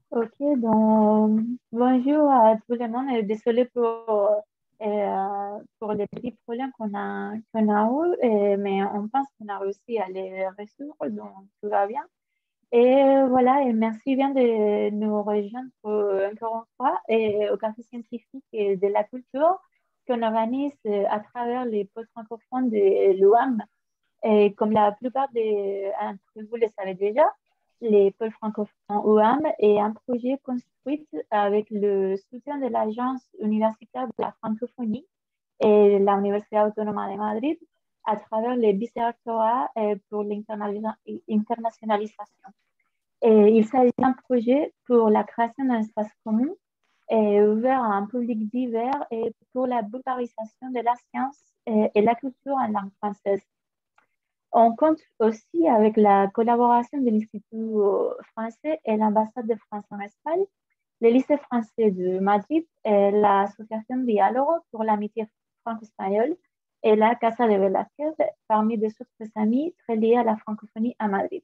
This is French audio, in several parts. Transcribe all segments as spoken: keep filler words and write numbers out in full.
Ok, donc bonjour à tout le monde et désolé pour, euh, pour les petits problèmes qu'on a, qu'on a eu, et- mais on pense qu'on a réussi à les résoudre, donc tout va bien. Et voilà, et merci bien de nous rejoindre pour, encore une fois et au Café scientifique et de la culture qu'on organise euh, à travers les postes francophones de l'U A M. Et comme la plupart des, d'entre vous le savez déjà, les pôles francophones U A M est un projet construit avec le soutien de l'Agence universitaire de la francophonie et la Universidad Autónoma de Madrid à travers les vice-rectorats euh, pour l'internationalisation. Et il s'agit d'un projet pour la création d'un espace commun et ouvert à un public divers et pour la vulgarisation de la science et, et la culture en langue française. On compte aussi avec la collaboration de l'Institut français et l'ambassade de France en Espagne, le lycée français de Madrid et l'association Diálogo pour l'amitié franco-espagnole et la Casa de Velázquez, parmi des autres amis très liés à la francophonie à Madrid.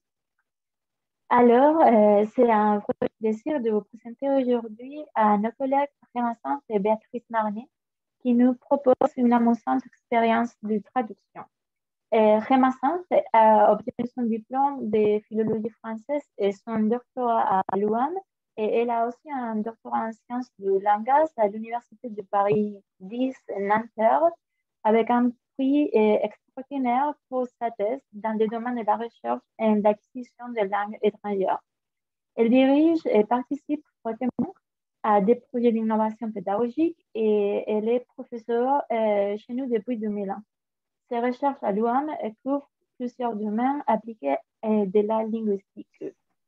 Alors, euh, c'est un vrai plaisir de vous présenter aujourd'hui à nos collègues Clémence et Béatrice Marnet qui nous proposent une amusante expérience de traduction. Euh, Rema Sanz a obtenu son diplôme de philologie française et son doctorat à l'U A M. Et elle a aussi un doctorat en sciences du langage à l'Université de Paris dix Nanterre avec un prix euh, extraordinaire pour sa thèse dans le domaine de la recherche et de l'acquisition de langues étrangères. Elle dirige et participe fréquemment à des projets d'innovation pédagogique et elle est professeure euh, chez nous depuis deux mille un. Ses recherches à l'U A M couvrent plusieurs domaines appliqués de la linguistique.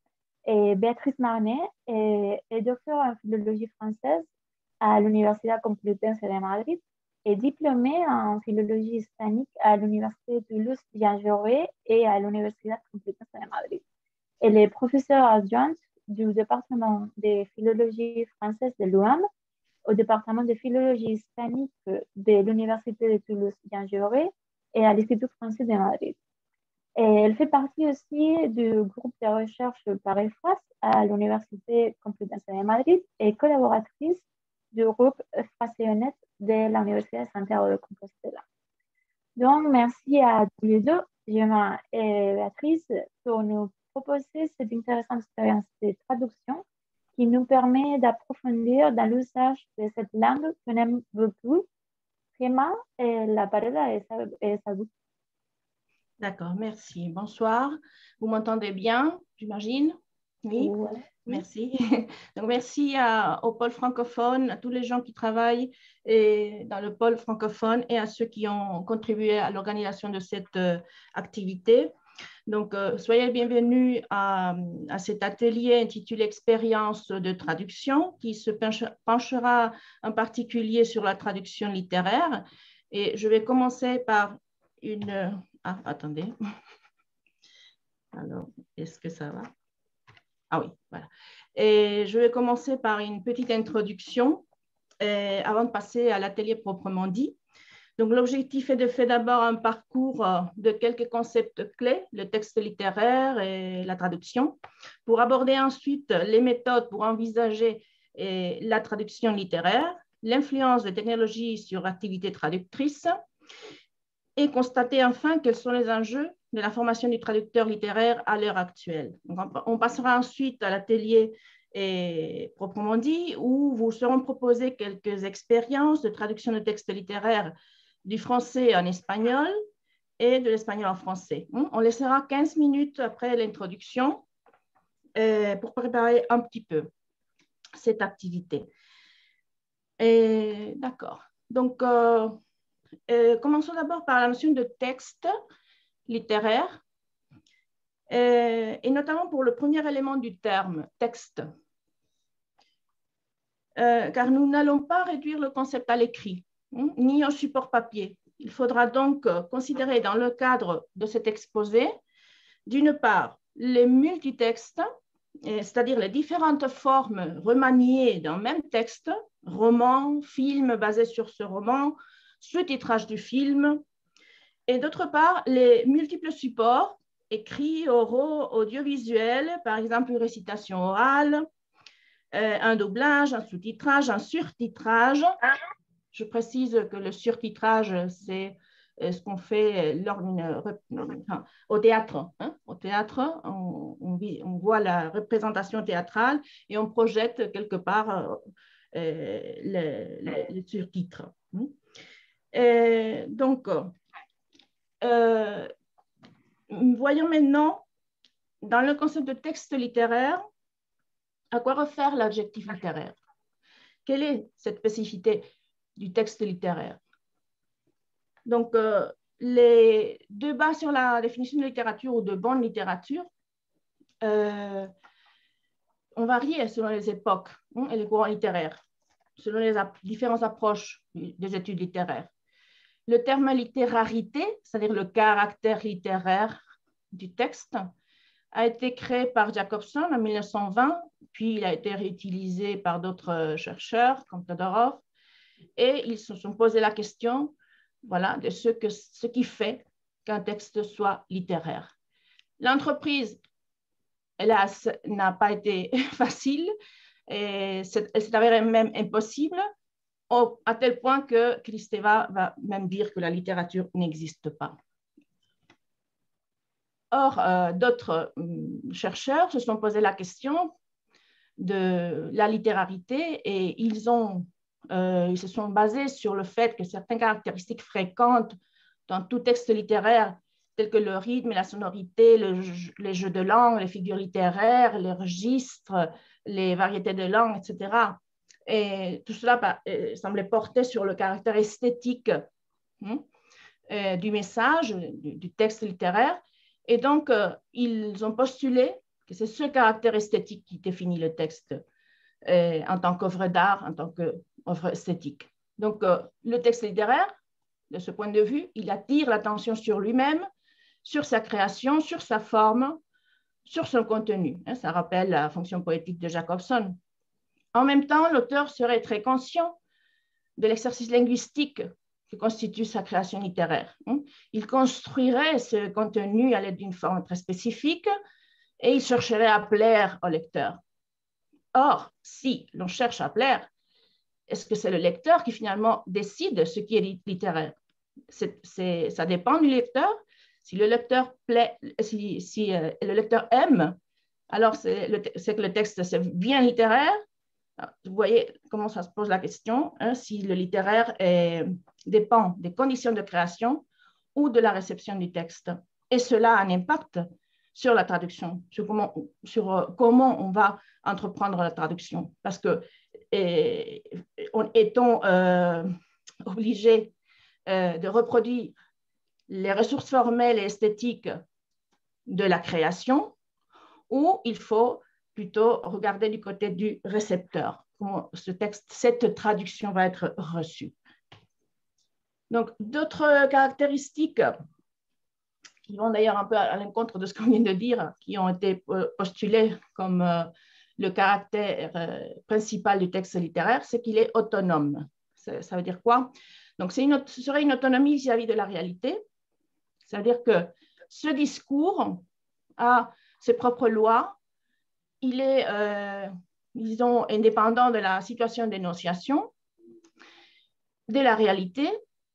Et Béatrice Marnet est, est docteur en philologie française à l'Universidad Complutense de Madrid et diplômée en philologie hispanique à l'Université Toulouse-Jean Jaurès et à l'Universidad Complutense de Madrid. Elle est professeure adjointe du département de philologie française de l'U A M au département de philologie hispanique de l'Université de Toulouse-Jean Jaurès et à l'Institut français de Madrid. Et elle fait partie aussi du groupe de recherche Paris-France à l'Université Complutense de Madrid et collaboratrice du groupe Francéonet de l'Université de Santiago de Compostela. Donc, merci à tous les deux, Gemma et Béatrice, pour nous proposer cette intéressante expérience de traduction qui nous permet d'approfondir dans l'usage de cette langue qu'on aime beaucoup. Gemma, la parole est à vous. D'accord, merci. Bonsoir. Vous m'entendez bien, j'imagine? Oui, Ouais. merci. Donc, merci à, au pôle francophone, à tous les gens qui travaillent et, dans le pôle francophone et à ceux qui ont contribué à l'organisation de cette euh, activité. Donc, euh, soyez bienvenus à, à cet atelier intitulé Expérience de traduction qui se penchera en particulier sur la traduction littéraire. Et je vais commencer par une... Ah, attendez. Alors, est-ce que ça va? Ah oui, voilà. Et je vais commencer par une petite introduction euh, avant de passer à l'atelier proprement dit. Donc, l'objectif est de faire d'abord un parcours de quelques concepts clés, le texte littéraire et la traduction, pour aborder ensuite les méthodes pour envisager eh, la traduction littéraire, l'influence des technologies sur l'activité traductrice et constater enfin quels sont les enjeux de la formation du traducteur littéraire à l'heure actuelle. Donc, on passera ensuite à l'atelier et proprement dit, où vous seront proposées quelques expériences de traduction de textes littéraires du français en espagnol et de l'espagnol en français. On laissera quinze minutes après l'introduction euh, pour préparer un petit peu cette activité. D'accord. Donc, euh, euh, commençons d'abord par la notion de texte littéraire, euh, et notamment pour le premier élément du terme, texte. Euh, car nous n'allons pas réduire le concept à l'écrit, hein, ni au support papier. Il faudra donc considérer dans le cadre de cet exposé, d'une part, les multitextes, c'est-à-dire les différentes formes remaniées d'un même texte, roman, film basé sur ce roman, sous-titrage du film, et d'autre part, les multiples supports, écrits, oraux, audiovisuels, par exemple une récitation orale, euh, un doublage, un sous-titrage, un surtitrage. Je précise que le surtitrage, c'est ce qu'on fait lors enfin, au théâtre. Hein? Au théâtre, on, on, on voit la représentation théâtrale et on projette quelque part euh, le, le, le surtitre. Et donc, euh, voyons maintenant, dans le concept de texte littéraire, à quoi refaire l'adjectif littéraire? Quelle est cette spécificité du texte littéraire? Donc, euh, les débats sur la définition de littérature ou de bonne littérature euh, ont varié selon les époques hein, et les courants littéraires, selon les ap différentes approches des études littéraires. Le terme littérarité, c'est-à-dire le caractère littéraire du texte, a été créé par Jacobson en mille neuf cent vingt, puis il a été réutilisé par d'autres chercheurs comme Todorov, et ils se sont posé la question voilà, de ce, que, ce qui fait qu'un texte soit littéraire. L'entreprise, hélas, n'a pas été facile, et c'est avéré même impossible, à tel point que Kristeva va même dire que la littérature n'existe pas. Or, euh, d'autres euh, chercheurs se sont posé la question de la littérarité et ils, ont, euh, ils se sont basés sur le fait que certaines caractéristiques fréquentes dans tout texte littéraire, tels que le rythme et la sonorité, le, les jeux de langue, les figures littéraires, les registres, les variétés de langue, et cetera. Et tout cela bah, euh, semblait porter sur le caractère esthétique hein, euh, du message, du, du texte littéraire. Et donc, euh, ils ont postulé que c'est ce caractère esthétique qui définit le texte euh, en tant qu'œuvre d'art, en tant qu'œuvre esthétique. Donc, euh, le texte littéraire, de ce point de vue, il attire l'attention sur lui-même, sur sa création, sur sa forme, sur son contenu. Hein, ça rappelle la fonction poétique de Jacobson. En même temps, l'auteur serait très conscient de l'exercice linguistique qui constitue sa création littéraire. Il construirait ce contenu à l'aide d'une forme très spécifique et il chercherait à plaire au lecteur. Or, si l'on cherche à plaire, est-ce que c'est le lecteur qui finalement décide ce qui est littéraire? c'est, c'est, Ça dépend du lecteur. Si le lecteur, plaît, si, si, euh, le lecteur aime, alors c'est, le, c'est que le texte c'est bien littéraire. Vous voyez comment ça se pose la question, hein, si le littéraire est, dépend des conditions de création ou de la réception du texte. Et cela a un impact sur la traduction, sur comment, sur, euh, comment on va entreprendre la traduction. Parce que et, on, est-on euh, obligé euh, de reproduire les ressources formelles et esthétiques de la création ou il faut plutôt regarder du côté du récepteur, comment ce texte, cette traduction va être reçue. Donc, d'autres caractéristiques qui vont d'ailleurs un peu à l'encontre de ce qu'on vient de dire, qui ont été postulées comme euh, le caractère euh, principal du texte littéraire, c'est qu'il est autonome. Ça, ça veut dire quoi? Donc, c'est une, ce serait une autonomie vis-à-vis de la réalité. Ça veut dire que ce discours a ses propres lois, il est, euh, disons, indépendant de la situation d'énonciation, de la réalité,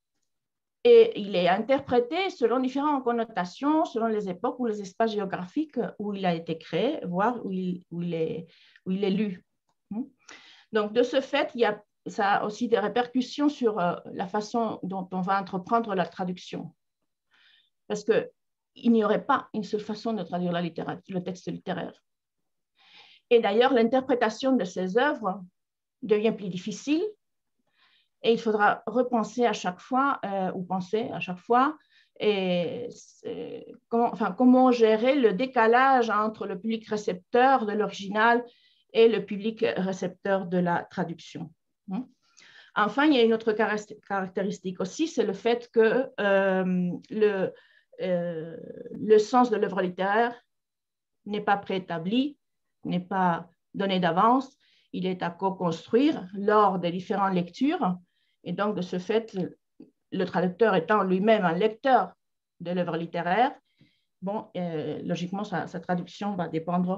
et il est interprété selon différentes connotations, selon les époques ou les espaces géographiques où il a été créé, voire où il, où il, est, où il est lu. Donc, de ce fait, il y a, ça a aussi des répercussions sur euh, la façon dont on va entreprendre la traduction. Parce qu'il n'y aurait pas une seule façon de traduire la littérature, le texte littéraire. Et d'ailleurs, l'interprétation de ces œuvres devient plus difficile et il faudra repenser à chaque fois, euh, ou penser à chaque fois, et comment, enfin, comment gérer le décalage entre le public récepteur de l'original et le public récepteur de la traduction. Enfin, il y a une autre caractéristique aussi, c'est le fait que euh, le, euh, le sens de l'œuvre littéraire n'est pas préétabli, n'est pas donné d'avance, il est à co-construire lors des différentes lectures. Et donc, de ce fait, le traducteur étant lui-même un lecteur de l'œuvre littéraire, bon, euh, logiquement, sa, sa traduction va dépendre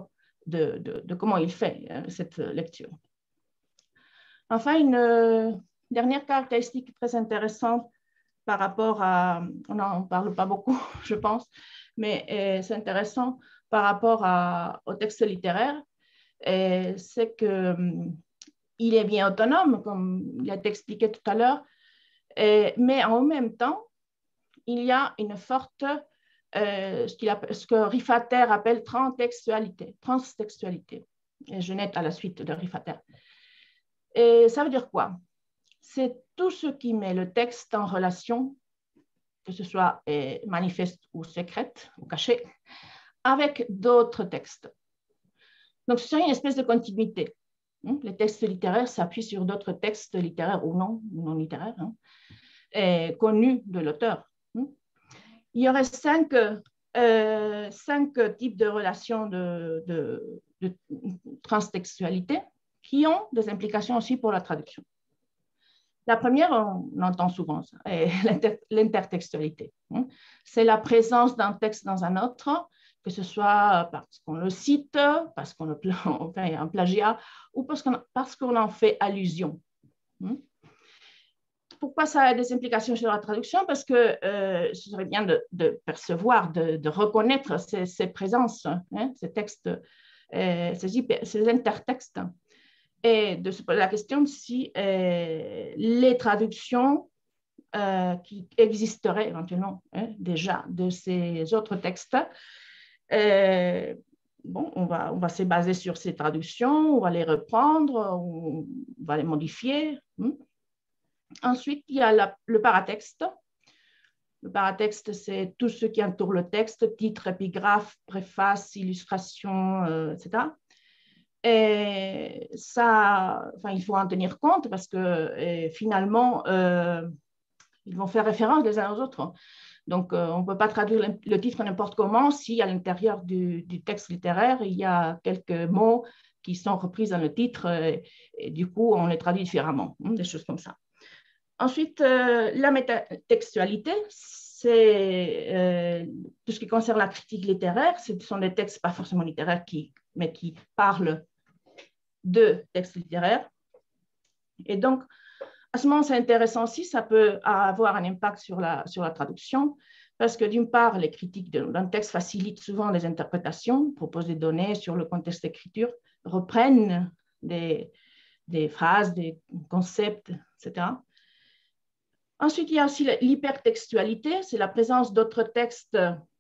de, de, de comment il fait hein, cette lecture. Enfin, une euh, dernière caractéristique très intéressante par rapport à, on n'en parle pas beaucoup, je pense, mais euh, c'est intéressant par rapport à, au texte littéraire, c'est qu'il est bien autonome, comme il a été expliqué tout à l'heure, mais en même temps, il y a une forte, euh, ce, qu'il appelle, ce que Riffater appelle transtextualité, transtextualité. Et je note à la suite de Riffater. Et ça veut dire quoi? C'est tout ce qui met le texte en relation, que ce soit eh, manifeste ou secrète ou caché, avec d'autres textes. Donc, c'est une espèce de continuité. Les textes littéraires s'appuient sur d'autres textes littéraires ou non, non littéraires, hein, et connus de l'auteur. Il y aurait cinq, euh, cinq types de relations de, de, de transtextualité qui ont des implications aussi pour la traduction. La première, on entend souvent ça, l'intertextualité. C'est la présence d'un texte dans un autre, que ce soit parce qu'on le cite, parce qu'on fait un plagiat, ou parce qu'on, parce qu'on en fait allusion. Pourquoi ça a des implications sur la traduction? Parce que euh, ce serait bien de, de percevoir, de, de reconnaître ces, ces présences, hein, ces textes, euh, ces, hyper, ces intertextes, et de se poser la question si euh, les traductions euh, qui existeraient éventuellement hein, déjà de ces autres textes, euh, bon, on va, on va se baser sur ces traductions, on va les reprendre, on va les modifier. Hein. Ensuite, il y a la, le paratexte. Le paratexte, c'est tout ce qui entoure le texte, titre, épigraphe, préface, illustration, euh, et cetera. Et ça, enfin, il faut en tenir compte parce que et finalement, euh, ils vont faire référence les uns aux autres. Donc, euh, on ne peut pas traduire le, le titre n'importe comment si à l'intérieur du, du texte littéraire, il y a quelques mots qui sont repris dans le titre et, et du coup, on les traduit différemment, hein, des choses comme ça. Ensuite, euh, la métatextualité, c'est euh, tout ce qui concerne la critique littéraire. Ce sont des textes pas forcément littéraires, qui, mais qui parlent de textes littéraires. Et donc, à ce moment, c'est intéressant aussi, ça peut avoir un impact sur la, sur la traduction, parce que d'une part, les critiques d'un texte facilitent souvent les interprétations, proposent des données sur le contexte d'écriture, reprennent des, des phrases, des concepts, et cetera. Ensuite, il y a aussi l'hypertextualité, c'est la présence d'autres textes,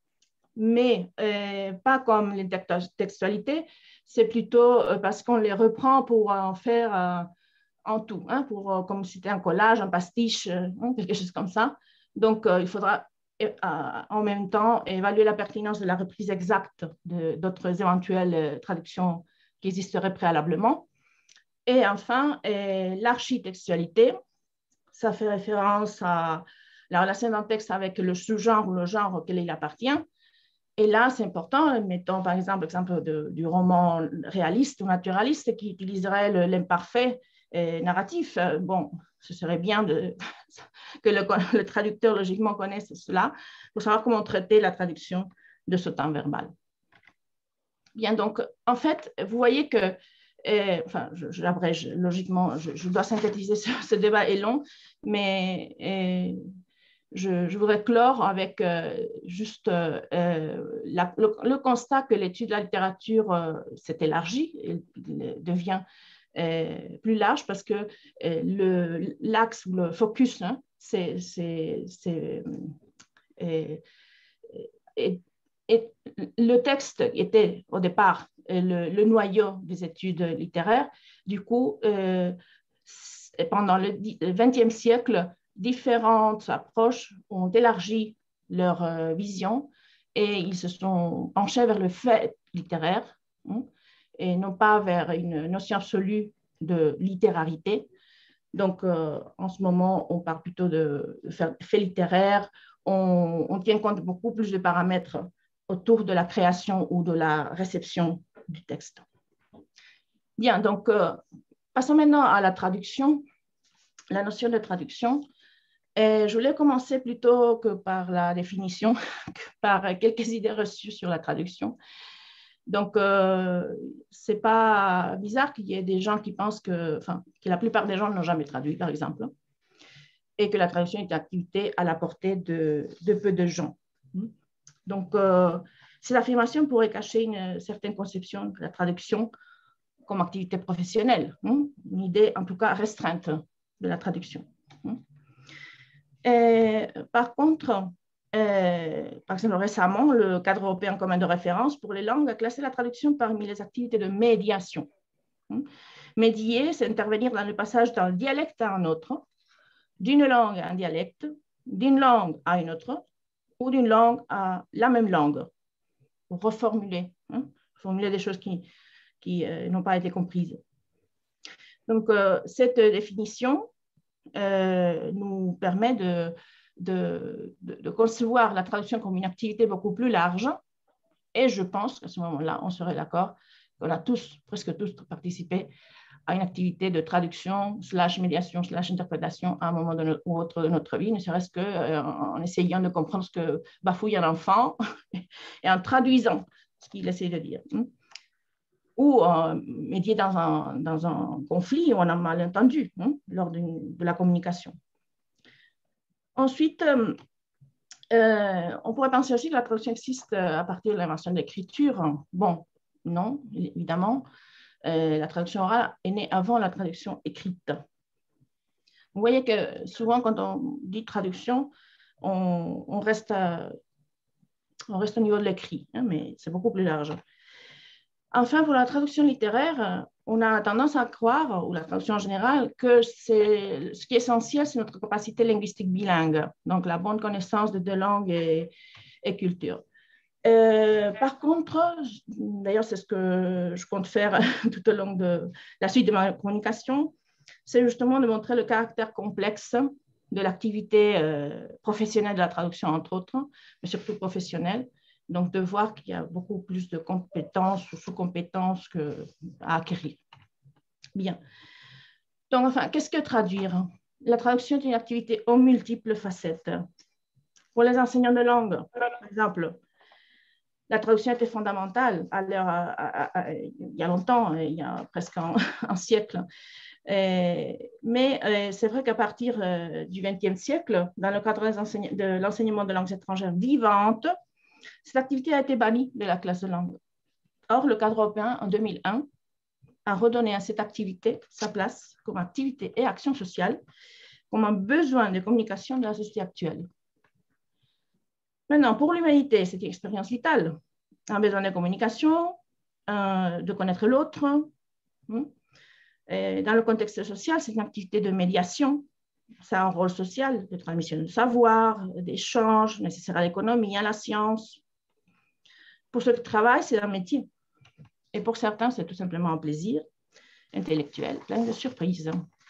mais euh, pas comme l'intertextualité, c'est plutôt parce qu'on les reprend pour en faire euh, en tout, hein, pour, euh, comme si c'était un collage, un pastiche, euh, quelque chose comme ça. Donc, euh, il faudra euh, en même temps évaluer la pertinence de la reprise exacte d'autres éventuelles euh, traductions qui existeraient préalablement. Et enfin, euh, l'architextualité. Ça fait référence à la relation d'un texte avec le sous-genre ou le genre auquel il appartient. Et là, c'est important, mettons par exemple l'exemple du roman réaliste ou naturaliste qui utiliserait l'imparfait narratif. Bon, ce serait bien de, que le, le traducteur logiquement connaisse cela pour savoir comment traiter la traduction de ce temps verbal. Bien, donc, en fait, vous voyez que Et, enfin, je, je l'abrège, logiquement, je, je dois synthétiser, ce, ce débat est long, mais et, je, je voudrais clore avec euh, juste euh, la, le, le constat que l'étude de la littérature euh, s'est élargie, et devient euh, plus large parce que euh, l'axe ou le focus, hein, c'est et le texte était au départ le, le noyau des études littéraires. Du coup, euh, pendant le vingtième siècle, différentes approches ont élargi leur euh, vision et ils se sont penchés vers le fait littéraire hein, et non pas vers une notion absolue de littérarité. Donc, euh, en ce moment, on parle plutôt de, de fait littéraire. On, on tient compte de beaucoup plus de paramètres autour de la création ou de la réception du texte. Bien, donc, euh, passons maintenant à la traduction, la notion de traduction. Et je voulais commencer plutôt que par la définition, que par quelques idées reçues sur la traduction. Donc, euh, ce n'est pas bizarre qu'il y ait des gens qui pensent que, enfin, que la plupart des gens n'ont jamais traduit, par exemple, et que la traduction est une activité à la portée de, de peu de gens. Donc, euh, cette affirmation pourrait cacher une certaine conception de la traduction comme activité professionnelle, hein, une idée en tout cas restreinte de la traduction. Et, par contre, euh, par exemple, récemment, le cadre européen commun de référence pour les langues a classé la traduction parmi les activités de médiation. Médier, c'est intervenir dans le passage d'un dialecte à un autre, d'une langue à un dialecte, d'une langue à une autre, ou d'une langue à la même langue, pour reformuler, hein, formuler des choses qui, qui euh, n'ont pas été comprises. Donc, euh, cette définition euh, nous permet de, de, de, de concevoir la traduction comme une activité beaucoup plus large, et je pense qu'à ce moment-là, on serait d'accord qu'on a tous, presque tous, participé à une activité de traduction, slash médiation, slash interprétation à un moment de notre, ou autre de notre vie, ne serait-ce qu'en euh, en essayant de comprendre ce que bafouille un enfant et en traduisant ce qu'il essaie de dire. Ou euh, médier dans un, dans un conflit où on a mal entendu hein, lors de la communication. Ensuite, euh, euh, on pourrait penser aussi que la traduction existe à partir de l'invention de l'écriture. Bon, non, évidemment. Euh, la traduction orale est née avant la traduction écrite. Vous voyez que souvent, quand on dit traduction, on, on, reste, à, on reste au niveau de l'écrit, hein, mais c'est beaucoup plus large. Enfin, pour la traduction littéraire, on a tendance à croire, ou la traduction en général, que c'est, ce qui est essentiel, c'est notre capacité linguistique bilingue, donc la bonne connaissance de deux langues et, et cultures. Euh, par contre, d'ailleurs, c'est ce que je compte faire tout au long de la suite de ma communication, c'est justement de montrer le caractère complexe de l'activité euh, professionnelle de la traduction, entre autres, mais surtout professionnelle. Donc, de voir qu'il y a beaucoup plus de compétences ou sous-compétences à acquérir. Bien. Donc, enfin, qu'est-ce que traduire? La traduction est une activité aux multiples facettes. Pour les enseignants de langue, par exemple, la traduction était fondamentale à l'heure, à, à, à, il y a longtemps, il y a presque un, un siècle. Et, mais euh, c'est vrai qu'à partir euh, du vingtième siècle, dans le cadre de l'enseignement de langues étrangères vivantes, cette activité a été bannie de la classe de langue. Or, le cadre européen, en deux mille un, a redonné à cette activité sa place comme activité et action sociale, comme un besoin de communication de la société actuelle. Maintenant, pour l'humanité, c'est une expérience vitale. Un besoin de communication, euh, de connaître l'autre. Dans le contexte social, c'est une activité de médiation. Ça a un rôle social de transmission de savoir, d'échange nécessaire à l'économie, à la science. Pour ceux qui travaillent, c'est un métier. Et pour certains, c'est tout simplement un plaisir intellectuel, plein de surprises.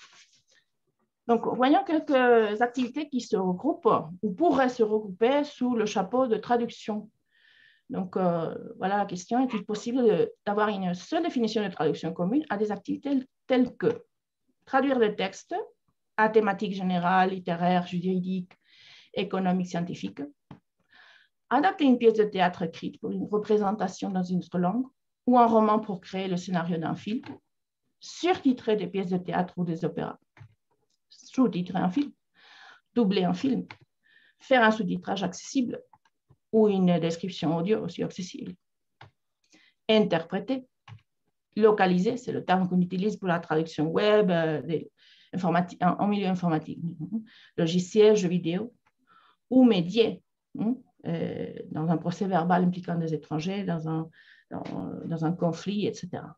Donc, voyons quelques activités qui se regroupent ou pourraient se regrouper sous le chapeau de traduction. Donc, euh, voilà la question. Est-il possible d'avoir une seule définition de traduction commune à des activités telles que traduire des textes à thématiques générales, littéraires, juridiques, économiques, scientifiques, adapter une pièce de théâtre écrite pour une représentation dans une autre langue ou un roman pour créer le scénario d'un film, surtitrer des pièces de théâtre ou des opéras, sous-titrer un film, doubler un film, faire un sous-titrage accessible ou une description audio aussi accessible, interpréter, localiser, c'est le terme qu'on utilise pour la traduction web, euh, des en milieu informatique, logiciels, jeux vidéo, ou médier, hein, euh, dans un procès verbal impliquant des étrangers, dans un, dans, dans un conflit, et cetera.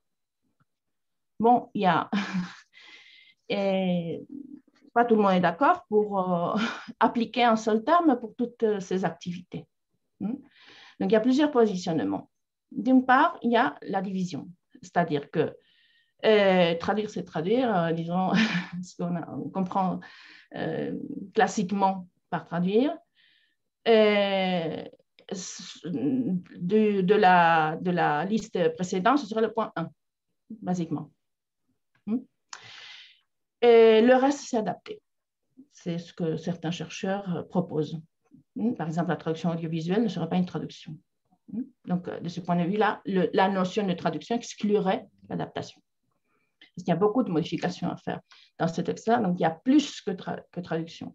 Bon, il y a... Et pas tout le monde est d'accord pour euh, appliquer un seul terme pour toutes ces activités. Hein. Donc, il y a plusieurs positionnements. D'une part, il y a la division, c'est-à-dire que euh, traduire, c'est traduire, euh, disons, ce qu'on on comprend euh, classiquement par traduire. Euh, de, de, la, de la liste précédente, ce serait le point un, basiquement. Et le reste, c'est adapté. C'est ce que certains chercheurs proposent. Par exemple, la traduction audiovisuelle ne serait pas une traduction. Donc, de ce point de vue-là, la notion de traduction exclurait l'adaptation. Il y a beaucoup de modifications à faire dans ce texte-là, donc il y a plus que, tra que traduction.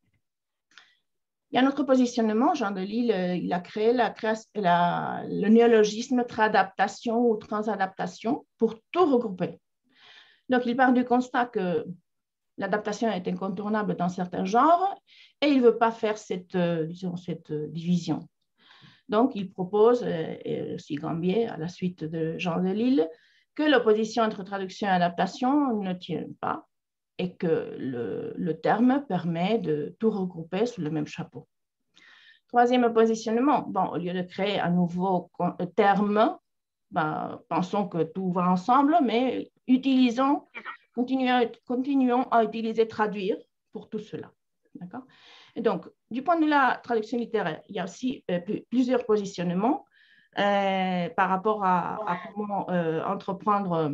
Il y a notre positionnement. Jean Delisle, il a créé la, la, le néologisme tradaptation ou transadaptation pour tout regrouper. Donc, il part du constat que l'adaptation est incontournable dans certains genres et il ne veut pas faire cette, euh, disons, cette euh, division. Donc, il propose, euh, et aussi Gambier, à la suite de Jean Delisle, que l'opposition entre traduction et adaptation ne tienne pas et que le, le terme permet de tout regrouper sous le même chapeau. Troisième positionnement, bon, au lieu de créer un nouveau terme, ben, pensons que tout va ensemble, mais utilisons, continuons, continuons à utiliser traduire pour tout cela. D'accord ? Et donc, du point de vue de la traduction littéraire, il y a aussi euh, plusieurs positionnements euh, par rapport à, à comment euh, entreprendre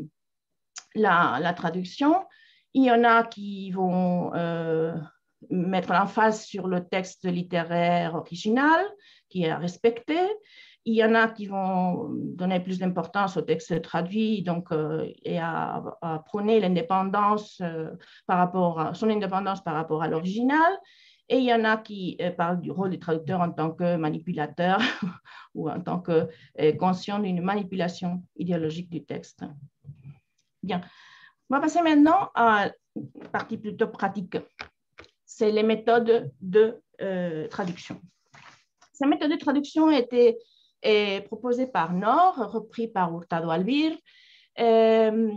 la, la traduction. Il y en a qui vont euh, mettre l'emphase sur le texte littéraire original, qui est à respecter. Il y en a qui vont donner plus d'importance au texte traduit donc, euh, et à, à prôner l'indépendance euh, par rapport à son indépendance par rapport à l'original. Et il y en a qui euh, parlent du rôle du traducteur en tant que manipulateur ou en tant que euh, conscient d'une manipulation idéologique du texte. Bien. On va passer maintenant à une partie plutôt pratique. C'est les méthodes de euh, traduction. Ces méthodes de traduction ont été euh, proposées par Nord, reprises par Hurtado Albir. Euh,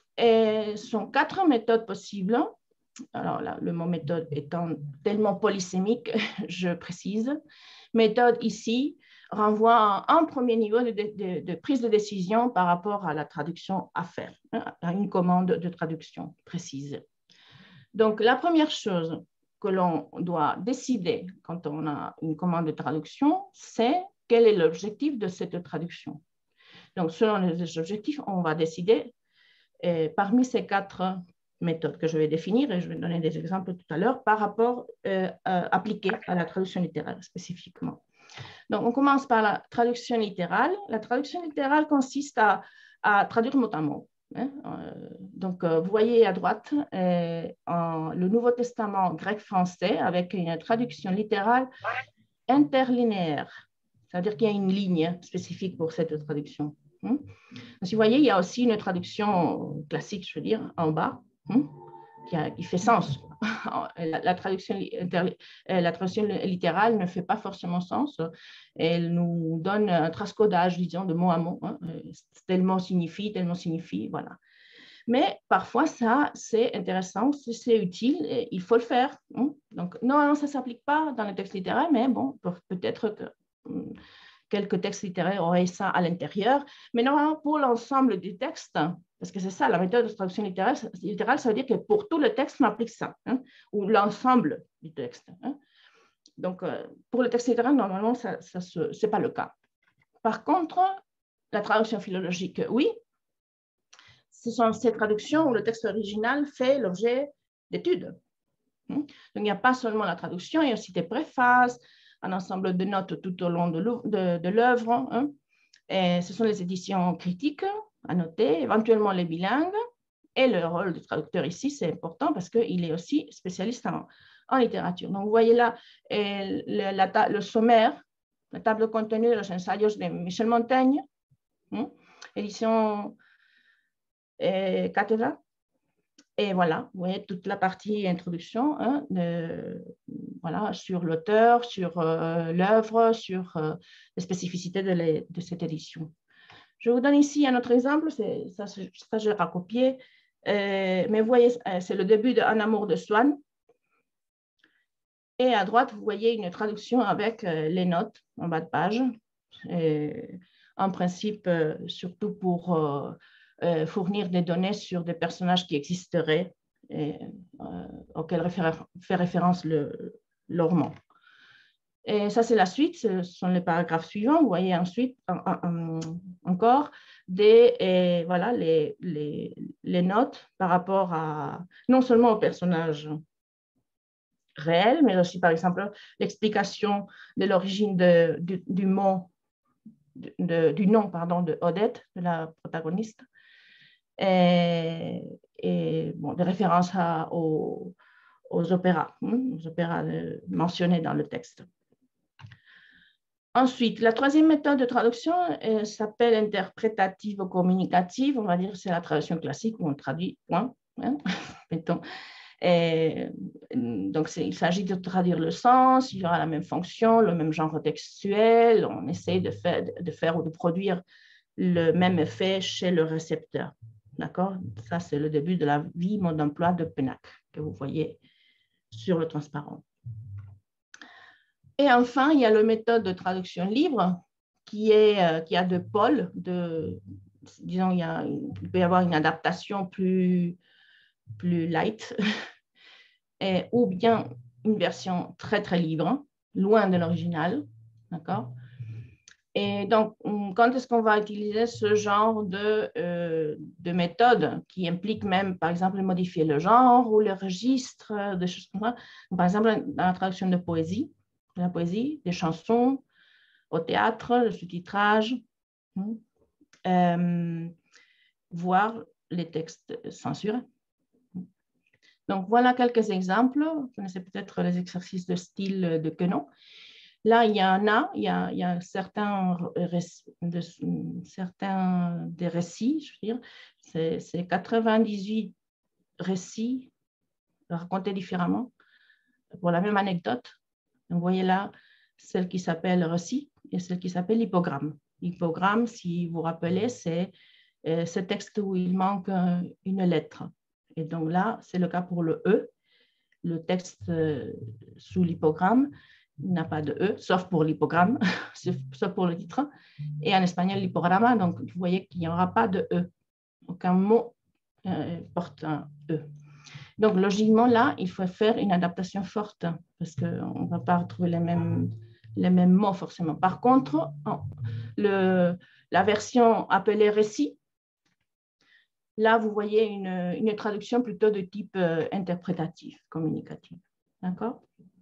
et sont quatre méthodes possibles. Alors là, le mot méthode étant tellement polysémique, je précise. Méthode ici renvoie à un premier niveau de, de, de prise de décision par rapport à la traduction à faire, à une commande de traduction précise. Donc, la première chose que l'on doit décider quand on a une commande de traduction, c'est quel est l'objectif de cette traduction. Donc, selon les objectifs, on va décider eh, parmi ces quatre méthodes que je vais définir, et je vais donner des exemples tout à l'heure, par rapport euh, euh, appliqués à la traduction littérale spécifiquement. Donc, on commence par la traduction littérale. La traduction littérale consiste à, à traduire mot à mot. Hein. Euh, donc, euh, vous voyez à droite euh, en, le Nouveau Testament grec-français avec une traduction littérale interlinéaire. C'est-à-dire qu'il y a une ligne spécifique pour cette traduction. Hein. Donc, vous voyez, il y a aussi une traduction classique, je veux dire, en bas, hein, qui, a, qui fait sens. La, la, traduction, la traduction littérale ne fait pas forcément sens. Elle nous donne un transcodage, disons, de mot à mot. Hein. Tel mot signifie, tel mot signifie, voilà. Mais parfois, ça, c'est intéressant, c'est utile, et il faut le faire. Hein. Donc, non, non ça ne s'applique pas dans le texte littéraire, mais bon, peut-être que hum, quelques textes littéraires auraient ça à l'intérieur. Mais normalement, pour l'ensemble du texte, parce que c'est ça, la méthode de traduction littérale, littérale, ça veut dire que pour tout le texte, on applique ça, hein, ou l'ensemble du texte. Hein. Donc, euh, pour le texte littéraire, normalement, ça, ça ce n'est pas le cas. Par contre, la traduction philologique, oui, ce sont ces traductions où le texte original fait l'objet d'études. Hein. Donc, il n'y a pas seulement la traduction, il y a aussi des préfaces, un ensemble de notes tout au long de l'œuvre. Hein. Et ce sont les éditions critiques à noter, éventuellement les bilingues. Et le rôle du traducteur ici, c'est important parce qu'il est aussi spécialiste en, en littérature. Donc, vous voyez là le, la, le sommaire, la table de contenu de los ensayos de Michel Montaigne, hein, édition eh, Cátedra. Et voilà, vous voyez toute la partie introduction, hein, de, voilà, sur l'auteur, sur euh, l'œuvre, sur euh, les spécificités de, les, de cette édition. Je vous donne ici un autre exemple, ça, ça je l'ai recopié, euh, mais vous voyez, c'est le début de Un amour de Swann. Et à droite, vous voyez une traduction avec euh, les notes en bas de page, et, en principe, euh, surtout pour euh, euh, fournir des données sur des personnages qui existeraient et euh, auxquels référ fait référence le, le roman. Et ça, c'est la suite, ce sont les paragraphes suivants. Vous voyez ensuite en, en, encore des, et voilà, les, les, les notes par rapport à, non seulement aux personnages réels, mais aussi, par exemple, l'explication de l'origine du, du mot de, de, du nom pardon, de Odette, de la protagoniste, et, et bon, des références à, aux, aux opéras, hein, aux opéras mentionnés dans le texte. Ensuite, la troisième méthode de traduction s'appelle interprétative ou communicative. On va dire que c'est la traduction classique où on traduit, point. Hein, mettons. Et, donc, il s'agit de traduire le sens, il y aura la même fonction, le même genre textuel. On essaie de faire, de faire ou de produire le même effet chez le récepteur. D'accord? Ça, c'est le début de la vie, mode d'emploi de Pennac, que vous voyez sur le transparent. Et enfin, il y a la méthode de traduction libre qui, est, euh, qui a deux pôles. De, disons, il, y a, il peut y avoir une adaptation plus, plus light et, ou bien une version très, très libre, loin de l'original. D'accord? Et donc, quand est-ce qu'on va utiliser ce genre de, euh, de méthode qui implique même, par exemple, modifier le genre ou le registre, des choses comme ça. Par exemple, dans la traduction de poésie, de la poésie, des chansons, au théâtre, le sous-titrage, euh, voire les textes censurés. Donc, voilà quelques exemples. Vous connaissez peut-être les exercices de style de Quenon. Là, il y en a, il y a, il y a certains, de, certains des récits, je veux dire, c'est quatre-vingt-dix-huit récits racontés différemment pour la même anecdote. Donc, vous voyez là, celle qui s'appelle récit et celle qui s'appelle l'hypogramme. L'hypogramme, si vous vous rappelez, c'est euh, ce texte où il manque euh, une lettre. Et donc là, c'est le cas pour le E. Le texte euh, sous l'hypogramme n'a pas de E, sauf pour l'hypogramme, sauf pour le titre. Et en espagnol, l'hypogramma, donc vous voyez qu'il n'y aura pas de E. Aucun mot euh, porte un E. Donc, logiquement, là, il faut faire une adaptation forte parce qu'on ne va pas retrouver les mêmes, les mêmes mots forcément. Par contre, le, la version appelée récit, là, vous voyez une, une traduction plutôt de type euh, interprétatif, communicatif. D'accord?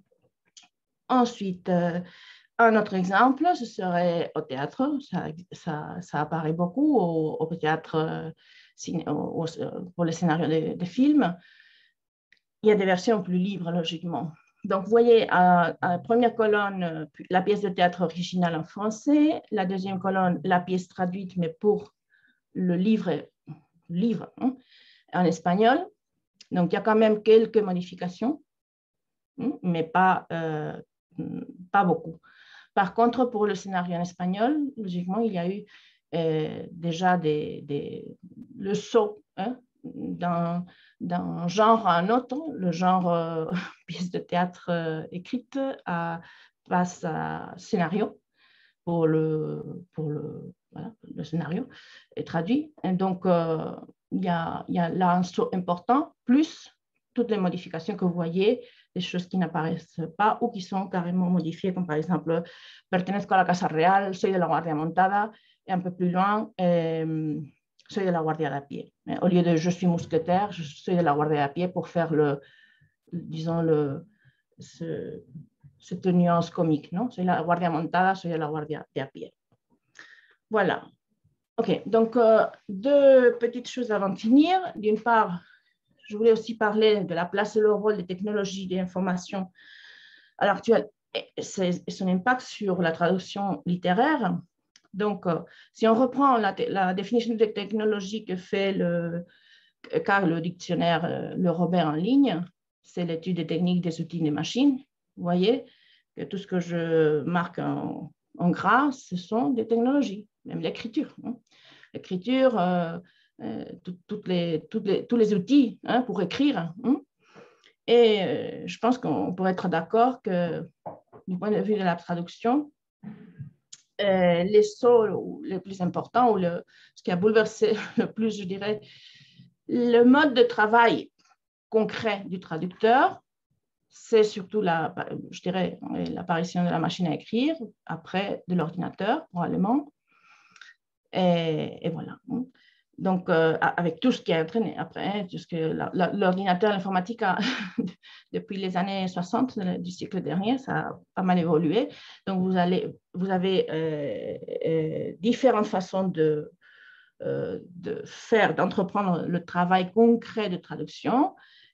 Ensuite, euh, un autre exemple, ce serait au théâtre. Ça, ça, ça apparaît beaucoup au, au théâtre euh, ciné, au, au, pour les scénarios de, de films. Il y a des versions plus libres, logiquement. Donc, vous voyez, à, à la première colonne, la pièce de théâtre originale en français. La deuxième colonne, la pièce traduite, mais pour le livre, livre hein, en espagnol. Donc, il y a quand même quelques modifications, hein, mais pas, euh, pas beaucoup. Par contre, pour le scénario en espagnol, logiquement, il y a eu euh, déjà des, des, le saut hein, d'un, d'un genre à un autre, le genre euh, pièce de théâtre euh, écrite à, passe à scénario pour le, pour le, voilà, le scénario est traduit. Et donc, euh, il y a, il y a là un saut important, plus toutes les modifications que vous voyez, des choses qui n'apparaissent pas ou qui sont carrément modifiées, comme par exemple, pertenezco a la Casa Real, soy de la Guardia Montada, et un peu plus loin, euh, soy de la Guardia de a pie. Au lieu de je suis mousquetaire, je suis de la Guardia de a pie pour faire le, disons, le, ce, cette nuance comique, non? Soy la Guardia Montada, soy de la Guardia de a pie. Voilà. OK, donc euh, deux petites choses avant de finir. D'une part, je voulais aussi parler de la place et le rôle des technologies de l'information à l'heure actuelle et son impact sur la traduction littéraire. Donc, euh, si on reprend la, la définition de technologie que fait le, car le dictionnaire euh, Le Robert en ligne, c'est l'étude des techniques, des outils, des machines. Vous voyez que tout ce que je marque en, en gras, ce sont des technologies, même l'écriture. Hein. L'écriture, euh, euh, tout, toutes les, toutes les, tous les outils hein, pour écrire. Hein. Et euh, je pense qu'on pourrait être d'accord que, du point de vue de la traduction, euh, les sauts les plus importants, ou le, ce qui a bouleversé le plus, je dirais, le mode de travail concret du traducteur, c'est surtout la, je dirais, l'apparition de la machine à écrire, après de l'ordinateur, probablement. Et, et voilà. Donc, euh, avec tout ce qui a entraîné après, tout ce que l'ordinateur, l'informatique a depuis les années soixante du siècle dernier, ça a pas mal évolué. Donc, vous, allez, vous avez euh, euh, différentes façons de, euh, de faire, d'entreprendre le travail concret de traduction.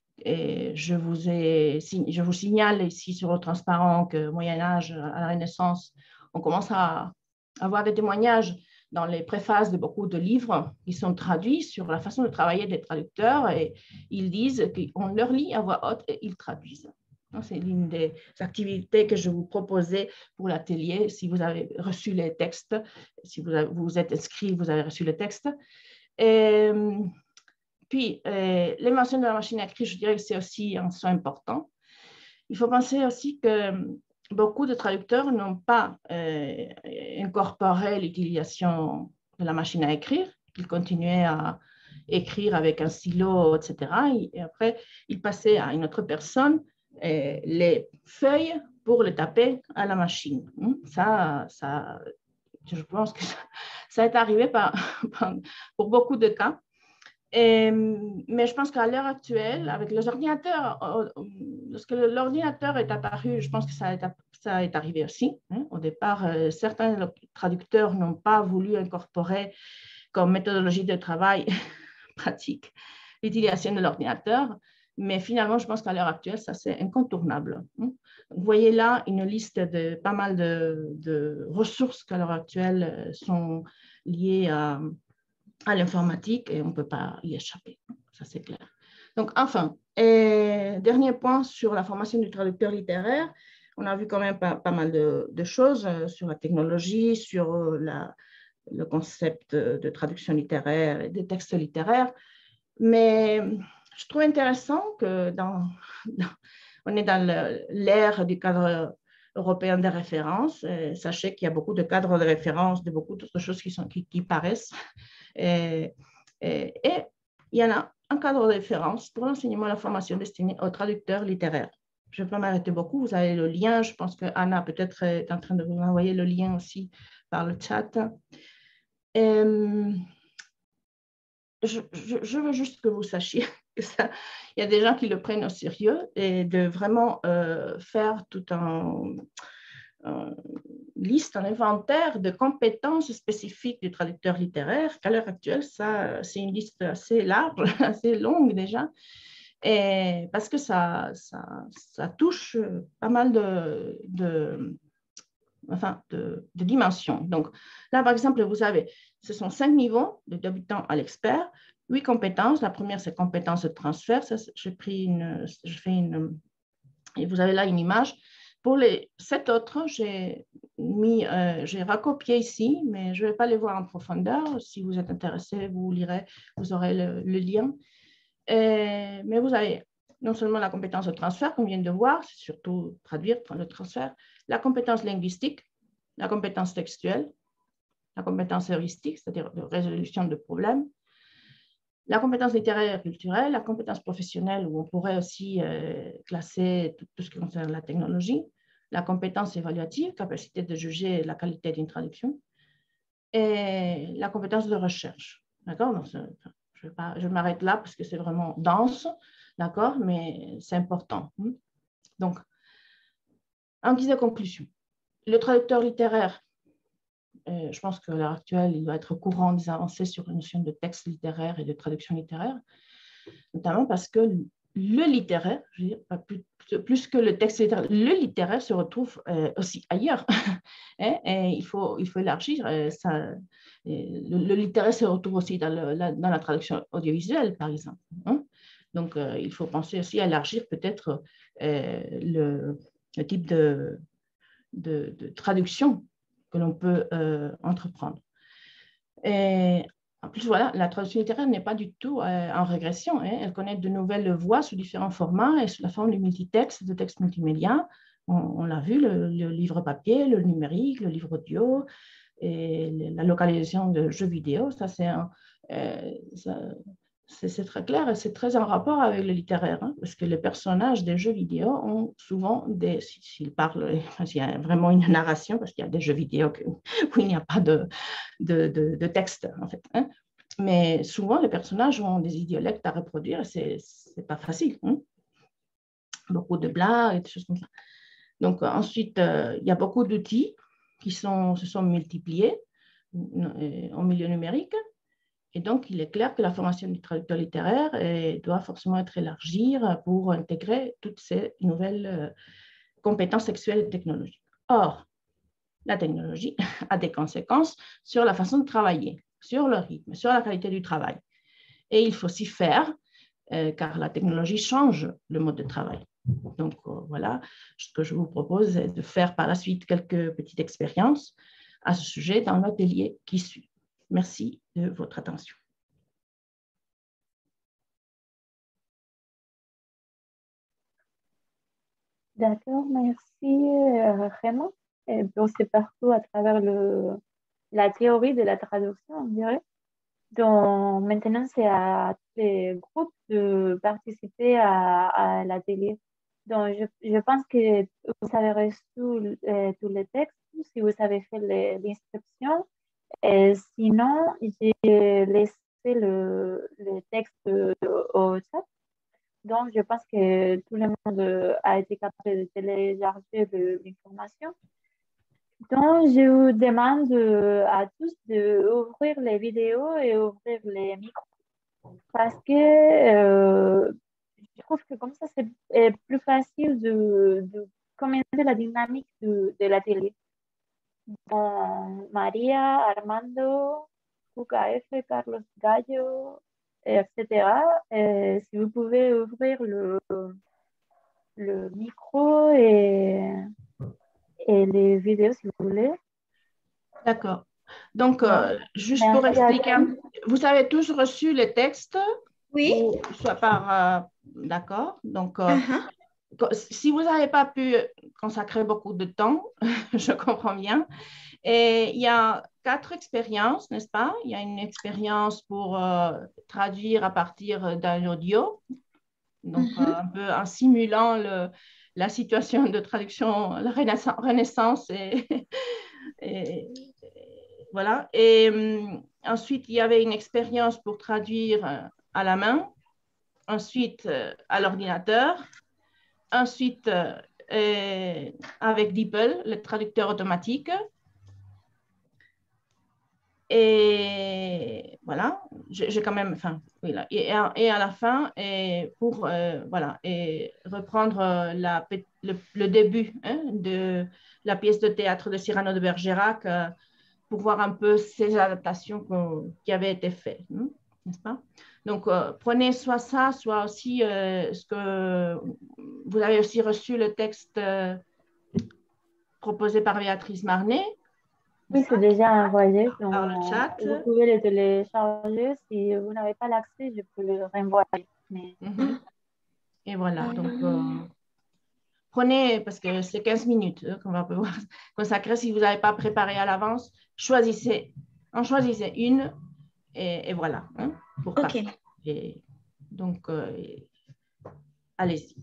Et je vous, ai, je vous signale ici sur le transparent que au Moyen-Âge, à la Renaissance, on commence à avoir des témoignages dans les préfaces de beaucoup de livres qui sont traduits sur la façon de travailler des traducteurs et ils disent qu'on leur lit à voix haute et ils traduisent. C'est l'une des activités que je vous proposais pour l'atelier. Si vous avez reçu les textes, si vous, avez, vous êtes inscrit, vous avez reçu les textes. Et, puis, euh, l'invention de la machine à écrire, je dirais que c'est aussi un soin important. Il faut penser aussi que beaucoup de traducteurs n'ont pas euh, incorporé l'utilisation de la machine à écrire. Ils continuaient à écrire avec un stylo, et cetera. Et après, ils passaient à une autre personne euh, les feuilles pour les taper à la machine. Ça, ça je pense que ça, ça est arrivé par, par, pour beaucoup de cas. Et, mais je pense qu'à l'heure actuelle, avec les ordinateurs, lorsque l'ordinateur est apparu, je pense que ça est, ça est arrivé aussi. Hein. Au départ, euh, certains traducteurs n'ont pas voulu incorporer comme méthodologie de travail pratique l'utilisation de l'ordinateur, mais finalement, je pense qu'à l'heure actuelle, ça c'est incontournable. Hein. Vous voyez là une liste de pas mal de, de ressources qui à l'heure actuelle sont liées à à l'informatique et on ne peut pas y échapper, ça c'est clair. Donc enfin, et dernier point sur la formation du traducteur littéraire, on a vu quand même pas, pas mal de, de choses sur la technologie, sur la, le concept de traduction littéraire et des textes littéraires, mais je trouve intéressant que dans, dans, on est dans l'ère du cadre européen de référence. Et sachez qu'il y a beaucoup de cadres de référence, de beaucoup d'autres choses qui, sont, qui, qui paraissent. Et, et, et il y en a un cadre de référence pour l'enseignement et la formation destinée aux traducteurs littéraires. Je ne vais pas m'arrêter beaucoup. Vous avez le lien. Je pense que Anna peut-être est en train de vous envoyer le lien aussi par le chat. Et, je, je, je veux juste que vous sachiez que ça, il y a des gens qui le prennent au sérieux et de vraiment euh, faire tout un, un liste, un inventaire de compétences spécifiques du traducteur littéraire, qu'à l'heure actuelle, ça, c'est une liste assez large, assez longue déjà, et parce que ça, ça, ça touche pas mal de, de, enfin, de, de dimensions. Donc là, par exemple, vous avez, ce sont cinq niveaux, de débutant à l'expert, huit compétences. La première, c'est compétences de transfert. Ça, j'ai pris une, je fais une, et vous avez là une image. Pour les sept autres, j'ai mis, euh, j'ai recopié ici, mais je ne vais pas les voir en profondeur. Si vous êtes intéressé, vous lirez, vous aurez le, le lien. Et, mais vous avez non seulement la compétence de transfert, qu'on vient de voir, c'est surtout traduire, le transfert, la compétence linguistique, la compétence textuelle, la compétence heuristique, c'est-à-dire de résolution de problèmes, la compétence littéraire et culturelle, la compétence professionnelle, où on pourrait aussi euh, classer tout, tout ce qui concerne la technologie, la compétence évaluative, capacité de juger la qualité d'une traduction, et la compétence de recherche. D'accord? Donc, je, je m'arrête là parce que c'est vraiment dense, d'accord? Mais c'est important. Donc, en guise de conclusion, le traducteur littéraire, Euh, je pense qu'à l'heure actuelle, il doit être au courant des avancées sur la notion de texte littéraire et de traduction littéraire, notamment parce que le littéraire, je veux dire, plus, plus que le texte littéraire, le littéraire se retrouve euh, aussi ailleurs. et, et il, faut, il faut élargir. Euh, ça, le, le littéraire se retrouve aussi dans, le, la, dans la traduction audiovisuelle, par exemple. Hein. Donc, euh, il faut penser aussi à élargir peut-être euh, le, le type de, de, de traduction que l'on peut euh, entreprendre. Et en plus, voilà, la traduction littéraire n'est pas du tout euh, en régression. Hein. Elle connaît de nouvelles voies sous différents formats et sous la forme du multitexte, de texte multimédia. On, on l'a vu, le, le livre papier, le numérique, le livre audio et la localisation de jeux vidéo. Ça, c'est un, euh, ça, c'est très clair et c'est très en rapport avec le littéraire, hein, parce que les personnages des jeux vidéo ont souvent des, s'ils parlent, il y a vraiment une narration, parce qu'il y a des jeux vidéo que, où il n'y a pas de, de, de, de texte, en fait. Hein. Mais souvent, les personnages ont des idiolectes à reproduire et c'est pas facile. Hein. beaucoup de blagues et des choses comme ça. Donc, ensuite, euh, il y a beaucoup d'outils qui sont, se sont multipliés euh, en milieu numérique. Et donc, il est clair que la formation du traducteur littéraire eh, doit forcément être élargie pour intégrer toutes ces nouvelles euh, compétences sexuelles et technologiques. Or, la technologie a des conséquences sur la façon de travailler, sur le rythme, sur la qualité du travail. Et il faut s'y faire, euh, car la technologie change le mode de travail. Donc, euh, voilà, ce que je vous propose est de faire par la suite quelques petites expériences à ce sujet dans l'atelier qui suit. Merci de votre attention. D'accord, merci euh, vraiment et pour ce parcours à travers le, la théorie de la traduction, on dirait. Donc, maintenant, c'est à tous les groupes de participer à, à l'atelier. Donc, je, je pense que vous avez reçu euh, tous les textes, si vous avez fait l'inscription. Et sinon, j'ai laissé le, le texte au chat. Donc, je pense que tout le monde a été capable de télécharger l'information. Donc, je vous demande à tous d'ouvrir les vidéos et ouvrir les micros parce que euh, je trouve que comme ça, c'est plus facile de, de commencer la dynamique de, de l'atelier. Bon, María, Armando, U K F, Carlos Gallo, et cetera. Et si vous pouvez ouvrir le, le micro et, et les vidéos, si vous voulez. D'accord. Donc, Bon, euh, juste pour merci à expliquer, tous. vous avez tous reçu les textes? Oui. Ou soit par... euh, d'accord. Donc, euh, Uh-huh. si vous n'avez pas pu consacrer beaucoup de temps, je comprends bien. Et il y a quatre expériences, n'est-ce pas? Il y a une expérience pour euh, traduire à partir d'un audio, donc Mhm. euh, un peu en simulant le, la situation de traduction, la renaissance, renaissance et, et, et voilà. Et um, ensuite, il y avait une expérience pour traduire euh, à la main, ensuite euh, à l'ordinateur, ensuite euh, et avec DeepL, le traducteur automatique. Et voilà, j'ai quand même, enfin, oui, là, et, et à la fin, et pour euh, voilà, et reprendre euh, la, le, le début hein, de la pièce de théâtre de Cyrano de Bergerac euh, pour voir un peu ces adaptations qui avaient été faites, hein, n'est-ce pas? Donc, euh, prenez soit ça, soit aussi euh, ce que vous avez aussi reçu le texte euh, proposé par Béatrice Marnet. Oui, c'est déjà envoyé. Donc, Par le chat. vous pouvez le télécharger. Si vous n'avez pas l'accès, je peux le renvoyer. Mais... Mm-hmm. Et voilà, donc euh, prenez, parce que c'est quinze minutes hein, qu'on va pouvoir consacrer. Si vous n'avez pas préparé à l'avance, choisissez, en choisissez une et, et voilà, hein, pour Ok. passer. Et donc, euh, allez-y.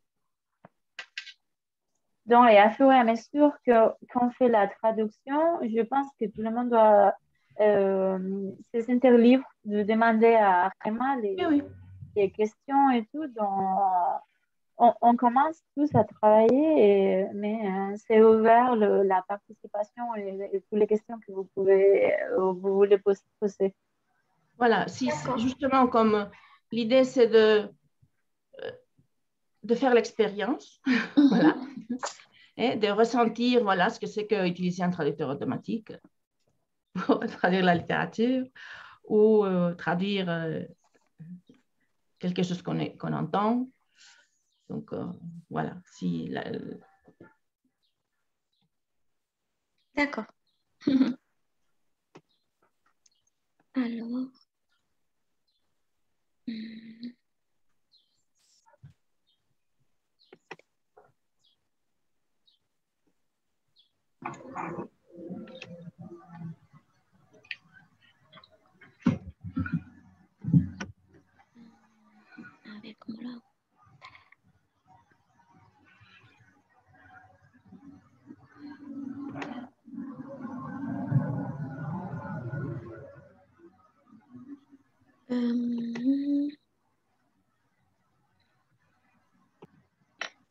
Donc, et à fur et à mesure qu'on fait la traduction, je pense que tout le monde doit euh, se sentir libre de demander à Emma les, Oui, oui. les questions et tout. Donc, on, on commence tous à travailler, et, mais euh, c'est ouvert le, la participation et, et toutes les questions que vous pouvez, euh, vous voulez poser. Voilà, si, justement, comme l'idée, c'est de, de faire l'expérience, mm-hmm. Voilà, et de ressentir voilà, ce que c'est qu'utiliser un traducteur automatique pour traduire la littérature ou euh, traduire euh, quelque chose qu'on qu'on entend. Donc, euh, voilà. Si la... D'accord. Alors... Avec moi. Euh...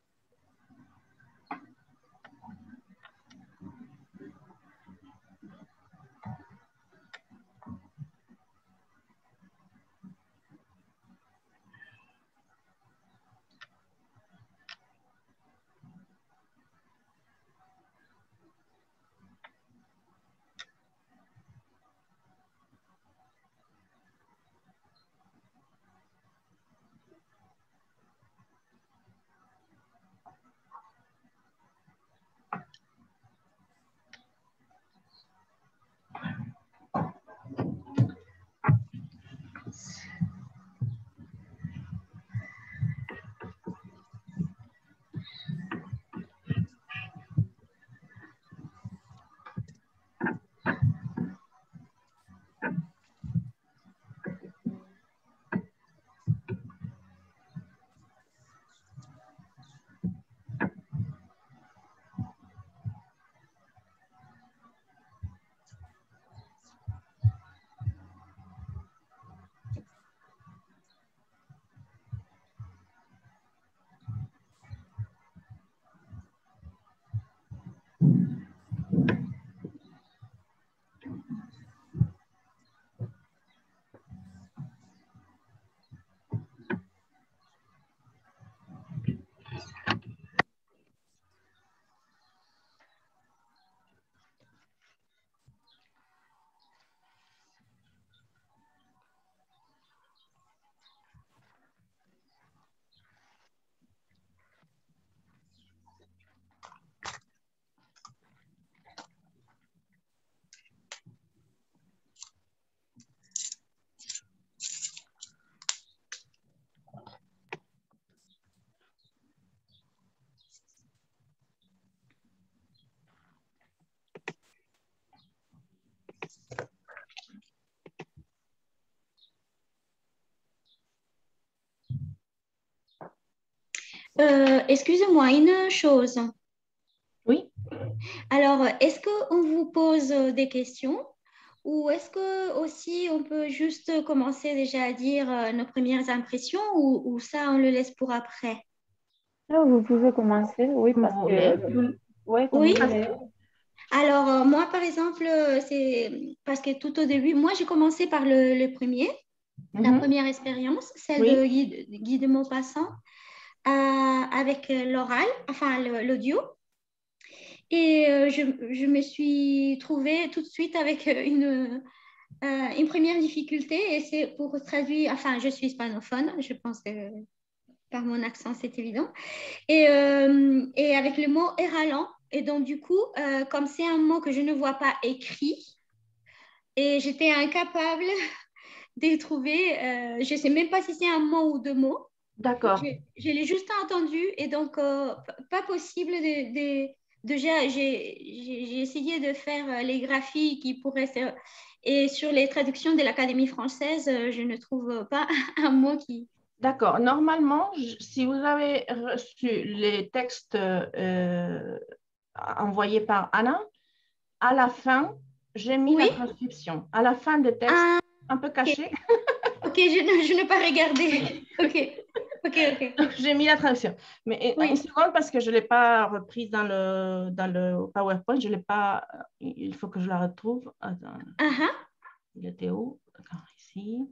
Euh, excusez-moi, une chose. Oui. Alors, est-ce qu'on vous pose des questions ou est-ce que aussi on peut juste commencer déjà à dire euh, nos premières impressions ou, ou ça on le laisse pour après? Là, vous pouvez commencer, oui, Comme parce vous voulez. que, tout- ouais, comme Oui. vous voulez. Alors, euh, moi, par exemple, euh, c'est parce que tout au début, moi, j'ai commencé par le, le premier, la Mhm. première expérience, celle Oui. de Guy, Guy de Maupassant, euh, avec l'oral, enfin le- l'audio. Et euh, je, je me suis trouvée tout de suite avec une, euh, une première difficulté, et c'est pour traduire, enfin, je suis hispanophone, je pense que par mon accent, c'est évident, et, euh, et avec le mot éralant. Et donc, du coup, euh, comme c'est un mot que je ne vois pas écrit, et j'étais incapable de les trouver, euh, je ne sais même pas si c'est un mot ou deux mots. D'accord. Je, je l'ai juste entendu et donc euh, pas possible de, de, de j'ai, j'ai, j'ai essayé de faire euh, les graphies qui pourraient se, et sur les traductions de l'Académie française, euh, je ne trouve pas un mot qui... D'accord. Normalement, je- si vous avez reçu les textes euh, envoyés par Anna, à la fin, j'ai mis la Oui? transcription. À la fin des textes, Ah, un peu ok, caché, ok, je, ne- je n'ai pas regardé. oui. Ok, ok, ok. J'ai mis la traduction. Mais une Oui. seconde, parce que je ne l'ai pas reprise dans le, dans le PowerPoint. Je l'ai pas. Il faut que je la retrouve. Attends, Ah, ah. il était où? D'accord, ici.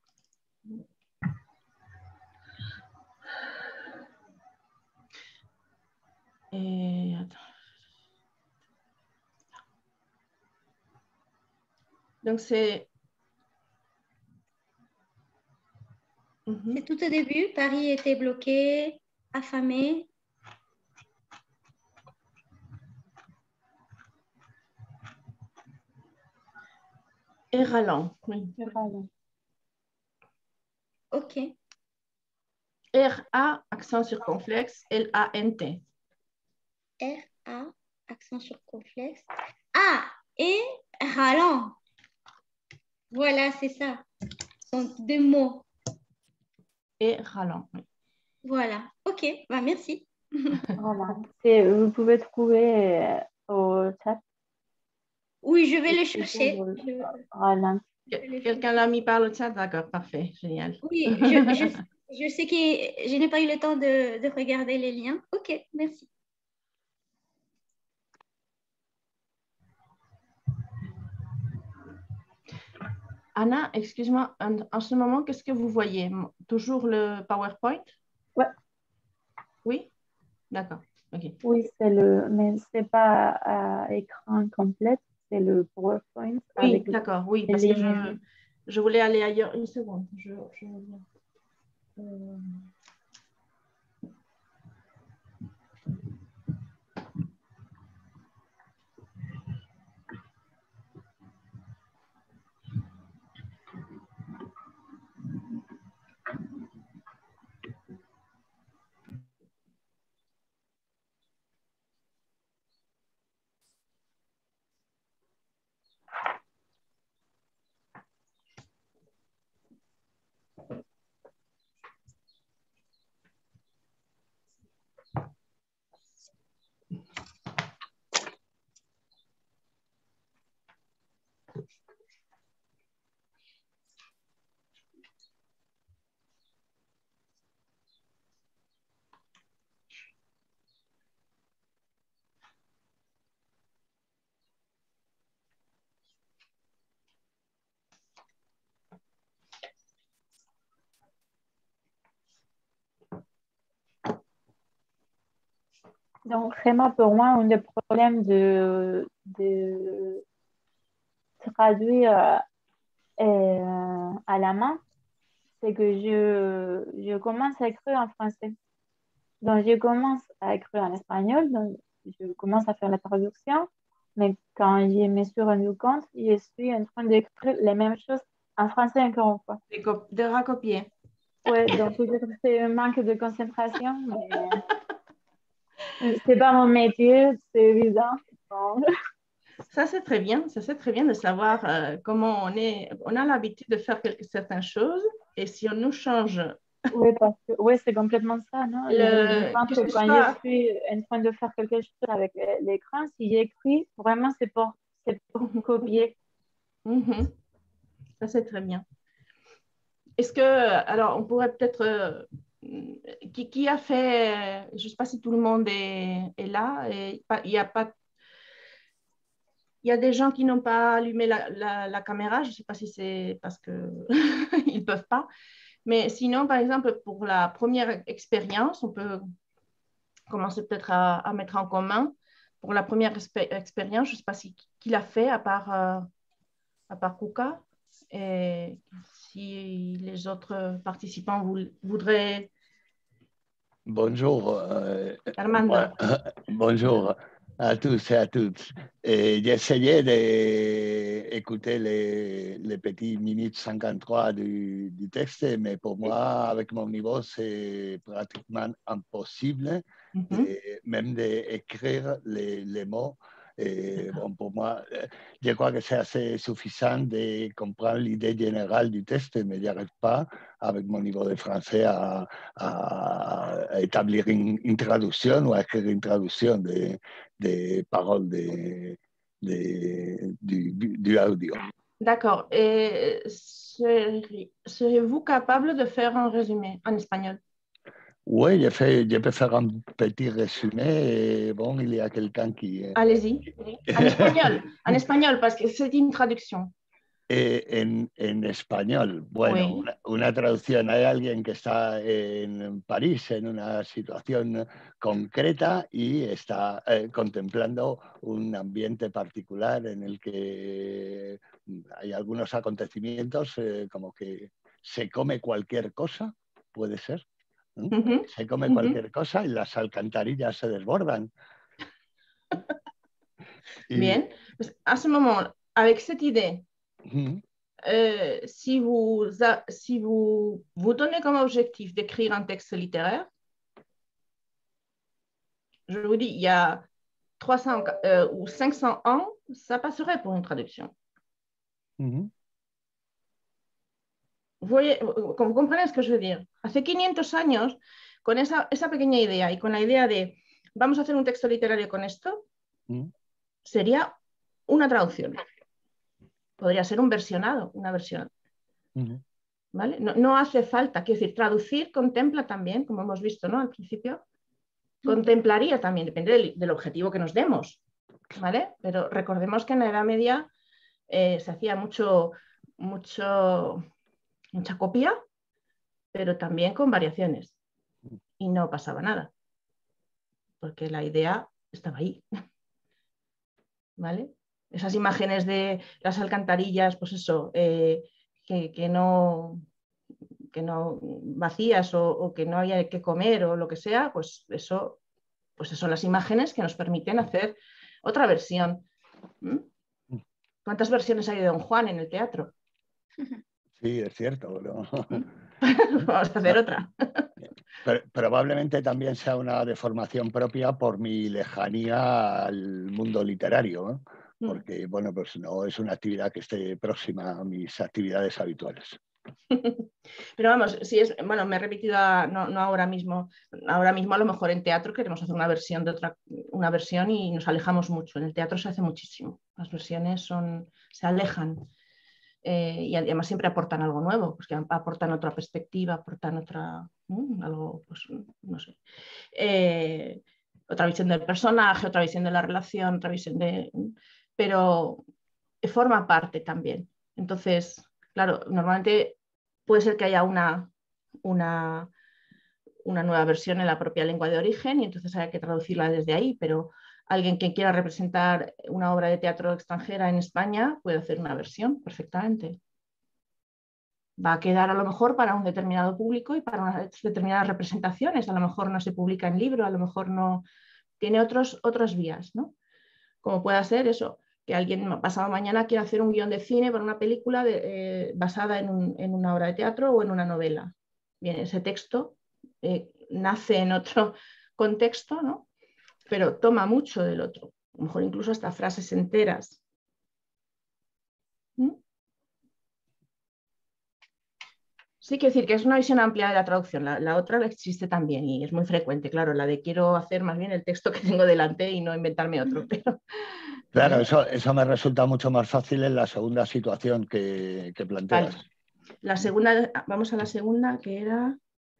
Et attends. Donc, c'est. Mhm. C'est tout au début. Paris était bloqué, affamé. Et ralent. Oui. Éralant. Ok. R A, accent circonflexe, L A N T. R, A, accent circonflexe. Ah, et ralent. Voilà, c'est ça. Ce sont deux mots. Et ralent. Oui. Voilà. Ok, bah, merci. Voilà. C'est- Vous pouvez trouver euh, au chat. Oui, je vais C'est le toujours chercher. euh, Je- Roland. je vais le Quelqu'un chercher. l'a mis par le chat? D'accord, parfait, génial. Oui, je, je, je sais que je n'ai pas eu le temps de, de regarder les liens. Ok, merci. Anna, excuse-moi, en, en ce moment, qu'est-ce que vous voyez? Toujours le PowerPoint? Ouais, Oui? D'accord, ok. oui, c'est le, mais c'est pas à écran complet, c'est le PowerPoint Oui, avec d'accord, oui, les parce que lignes. je, je voulais aller ailleurs. Une seconde, je, je reviens. Euh, Donc, vraiment, pour moi, un des problèmes de, de traduire euh, à la main, c'est que je, je commence à écrire en français. Donc, je commence à écrire en espagnol, donc je commence à faire la traduction, mais quand je me suis rendu compte, je suis en train d'écrire les mêmes choses en français encore une fois. de, co- de recopier. Ouais, donc peut-être que c'est un manque de concentration, mais c'est pas mon métier, c'est évident. Donc, Ça, c'est très bien. Ça, c'est très bien de savoir euh, comment on est. On a l'habitude de faire quelque, certaines choses et si on nous change Oui, parce que ouais, c'est complètement ça, non? Je, je Le, pense que que ce quand je soit... suis en train de faire quelque chose avec l'écran, si j'écris, vraiment, c'est pour, c'est pour copier. Mhm. Ça, c'est très bien. Est-ce que, alors, on pourrait peut-être... euh, qui, qui a fait... Je ne sais pas si tout le monde est, est là. Et pas- il y a pas... Il y a des gens qui n'ont pas allumé la, la- la caméra. Je ne sais pas si c'est parce qu'ils ne peuvent pas. Mais sinon, par exemple, pour la première expérience, on peut commencer peut-être à, à mettre en commun. Pour la première expé- expérience, je ne sais pas si, qui l'a fait à part, euh, à part Kuka. Et si les autres participants voul- voudraient... Bonjour. euh, moi- Armando. bonjour à tous et à toutes. Et j'essayais d'écouter les, les petits minutes cinquante-trois du, du texte, mais pour moi, avec mon niveau, c'est pratiquement impossible, Mhm. de, même d'écrire les, les mots. Et bon, pour moi, je crois que c'est assez suffisant de comprendre l'idée générale du texte, mais je n'arrive pas, avec mon niveau de français, à, à, à établir une, une traduction ou à écrire une traduction des de paroles de, de, du, du audio. D'accord. Et serez- serez-vous capable de faire un résumé en espagnol? Oui, je, fais, je peux faire un petit résumé. Et bon, il y a quelqu'un qui... Allez-y. En espagnol. En espagnol, parce que c'est une traduction. En, en, español. Bueno, Oui. una, una, traducción. Hay alguien que está en París en una situación concreta y está eh, contemplando un ambiente particular en el que hay algunos acontecimientos eh, como que se come cualquier cosa, puede ser. ¿Mm? Uh-huh. Se come Uh-huh. cualquier cosa y las alcantarillas se desbordan. y... Bien. Pues, à ce moment, avec cette idée, uh-huh. Euh, si, vous, si vous vous donnez comme objectif d'écrire un texte littéraire, je vous dis, il y a trois cents euh, ou cinq cents ans, ça passerait pour une traduction. Uh-huh. Vous, voyez, vous comprenez ce que je veux dire? Hace quinientos años, con esa, esa pequeña idea y con la idea de vamos a hacer un texto literario con esto, uh-huh. sería una traducción. Podría ser un versionado, una versión. Uh-huh. ¿Vale? No, no hace falta, quiero decir, traducir contempla también, como hemos visto, ¿no? Al principio, contemplaría también, depende del, del objetivo que nos demos, ¿vale? Pero recordemos que en la Edad Media eh, se hacía mucho, mucho, mucha copia, pero también con variaciones, y no pasaba nada, porque la idea estaba ahí, ¿vale? Esas imágenes de las alcantarillas, pues eso, eh, que, que no... que no vacías o, o que no haya que comer o lo que sea, pues eso, pues eso son las imágenes que nos permiten hacer otra versión. ¿Mm? ¿Cuántas versiones hay de Don Juan en el teatro? Sí, es cierto. ¿No? Vamos a hacer no. otra. Pero, probablemente también sea una deformación propia por mi lejanía al mundo literario, ¿no? Porque, bueno, pues no es una actividad que esté próxima a mis actividades habituales. Pero vamos, si es, bueno, me he repetido, a, no, no ahora mismo, ahora mismo a lo mejor en teatro queremos hacer una versión de otra, una versión y nos alejamos mucho. En el teatro se hace muchísimo, las versiones son, se alejan eh, y además siempre aportan algo nuevo, porque aportan otra perspectiva, aportan otra, um, algo, pues no sé, eh, otra visión del personaje, otra visión de la relación, otra visión de, pero forma parte también. Entonces, claro, normalmente puede ser que haya una, una, una nueva versión en la propia lengua de origen y entonces haya que traducirla desde ahí, pero alguien que quiera representar una obra de teatro extranjera en España puede hacer una versión perfectamente. Va a quedar a lo mejor para un determinado público y para unas determinadas representaciones. A lo mejor no se publica en libro, a lo mejor no tiene otros, otras vías, ¿no? Como pueda ser eso, que alguien pasado mañana quiera hacer un guión de cine para una película de, eh, basada en, un, en una obra de teatro o en una novela. Bien, ese texto eh, nace en otro contexto, ¿no? Pero toma mucho del otro, a lo mejor incluso hasta frases enteras. ¿Mm? Sí, quiero decir que es una visión amplia de la traducción. La, la otra existe también y es muy frecuente, claro, la de quiero hacer más bien el texto que tengo delante y no inventarme otro. Pero, Claro, ¿vale? eso, eso me resulta mucho más fácil en la segunda situación que, que planteas. Vale. La segunda, vamos a la segunda, que era...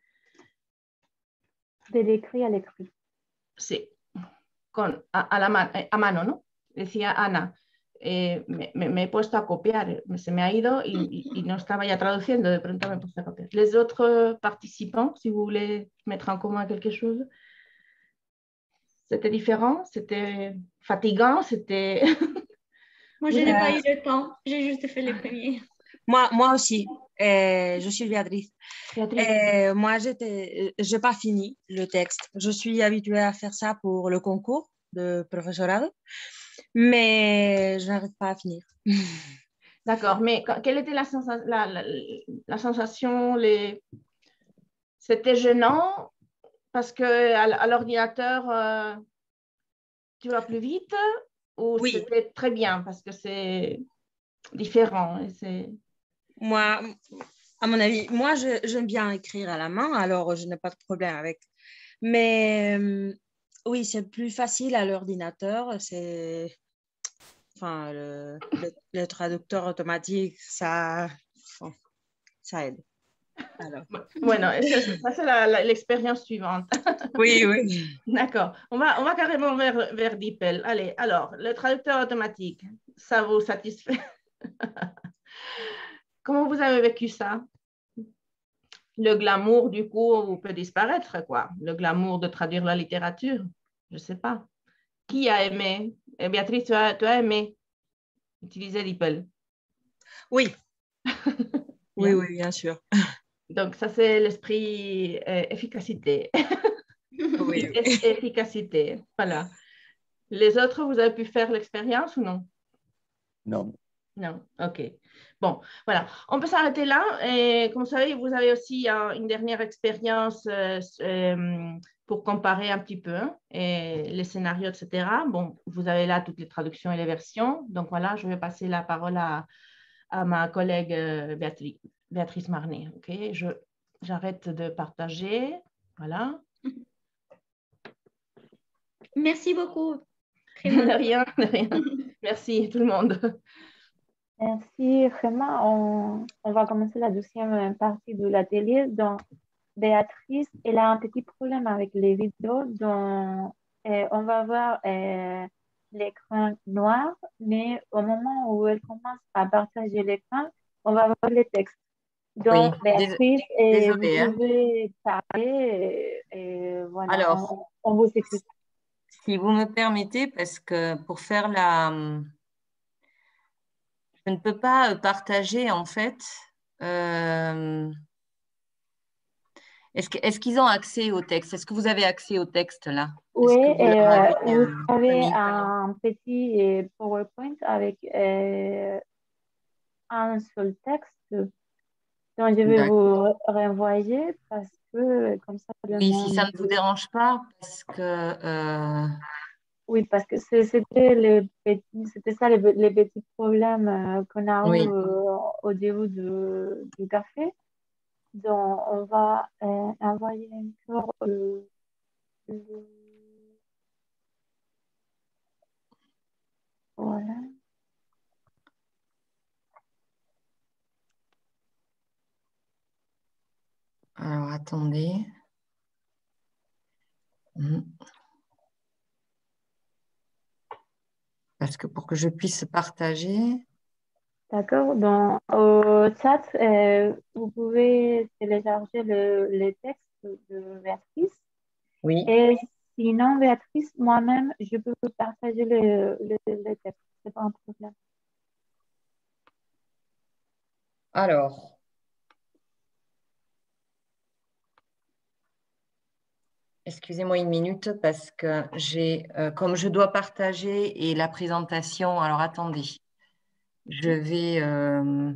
De l'écrit à l'écrit. Sí, con, a, a la ma- a mano, ¿no? Decía Ana, eh, me, me- me he puesto a copiar, se me ha ido y, y- y no estaba ya traduciendo, de pronto me he puesto a copiar. Les autres participants, si vous voulez mettre en commun quelque chose, c'était différent, c'était fatigant, c'était... Moi, Vous je n'ai avez- pas eu le temps. J'ai juste fait les premiers. Moi, moi aussi, euh, je suis Béatrice. Béatrice. Euh, moi, j'étais, je n'ai pas fini le texte. Je suis habituée à faire ça pour le concours de professorat, mais je n'arrive pas à finir. D'accord, mais quand- quelle était la, sensa- la, la, la sensation les... C'était gênant parce que à, l- à l'ordinateur, euh, tu vas plus vite ou Oui. c'était très bien parce que c'est différent et c'est... Moi, à mon avis, moi, je- j'aime bien écrire à la main, alors je n'ai pas de problème avec. Mais euh, oui, c'est plus facile à l'ordinateur. C'est, enfin, le, le, le traducteur automatique, ça, bon, ça aide. Alors. Bueno, esa es- ça c'est la- la- l'expérience suivante. Oui, oui. D'accord, on va, on va carrément vers, vers DeepL. Allez, alors, le traducteur automatique, ça vous satisfait? Comment vous avez vécu ça? Le glamour, du coup, peut disparaître, quoi. Le glamour de traduire la littérature, je ne sais pas. Qui a aimé? Eh, Béatrice, tu as, tu as aimé utiliser DeepL? Oui. Oui, Bien. oui, bien sûr. Donc, ça, c'est l'esprit euh, efficacité. Oui, oui. Eff- efficacité, voilà. Les autres, vous avez pu faire l'expérience ou non? No. Non, ok. Bon, voilà. On peut s'arrêter là. Et comme vous savez, vous avez aussi euh, une dernière expérience euh, euh, pour comparer un petit peu hein, et les scénarios, et cetera. Bon, vous avez là toutes les traductions et les versions. Donc voilà, je vais passer la parole à, à ma collègue euh, Béatrice, Béatrice Marnet. Ok, je, j'arrête de partager. Voilà. Merci beaucoup. De rien, de rien. Merci tout le monde. Merci, Rema. On, on va commencer la deuxième partie de l'atelier. Donc, Béatrice, elle a un petit problème avec les vidéos. Donc, euh, on va voir euh, l'écran noir, mais au moment où elle commence à partager l'écran, on va voir les textes. Donc, Oui, dés- Béatrice, euh, vous désolée, hein. pouvez parler et, et voilà, Alors, on, on vous écoute. si vous me permettez, parce que pour faire la... Je ne peux pas partager, en fait. euh, Est-ce que- est-ce qu'ils ont accès au texte? Est-ce que vous avez accès au texte, là? Oui, Est-ce que vous et, leur euh, avez vous euh, avez remis? un petit euh, PowerPoint avec euh, un seul texte. Donc, je vais D'accord. vous renvoyer parce que comme ça, le Oui, si ça monde... ne vous dérange pas, parce que... euh, Oui, parce que c'est- c'était les petits, c'était ça les, les petits problèmes euh, qu'on a eu Oui, euh, au début du, du café. Donc, on va euh, envoyer encore le, le- voilà. alors attendez. Mhm. Parce que pour que je puisse partager... D'accord. Donc, au chat, euh, vous pouvez télécharger le, les textes de Béatrice. Oui. Et sinon, Béatrice, moi-même, je peux vous partager le, le, le texte. C'est pas un problème. Alors, excusez-moi une minute parce que j'ai, euh, comme je dois partager et la présentation, alors attendez, je vais, euh,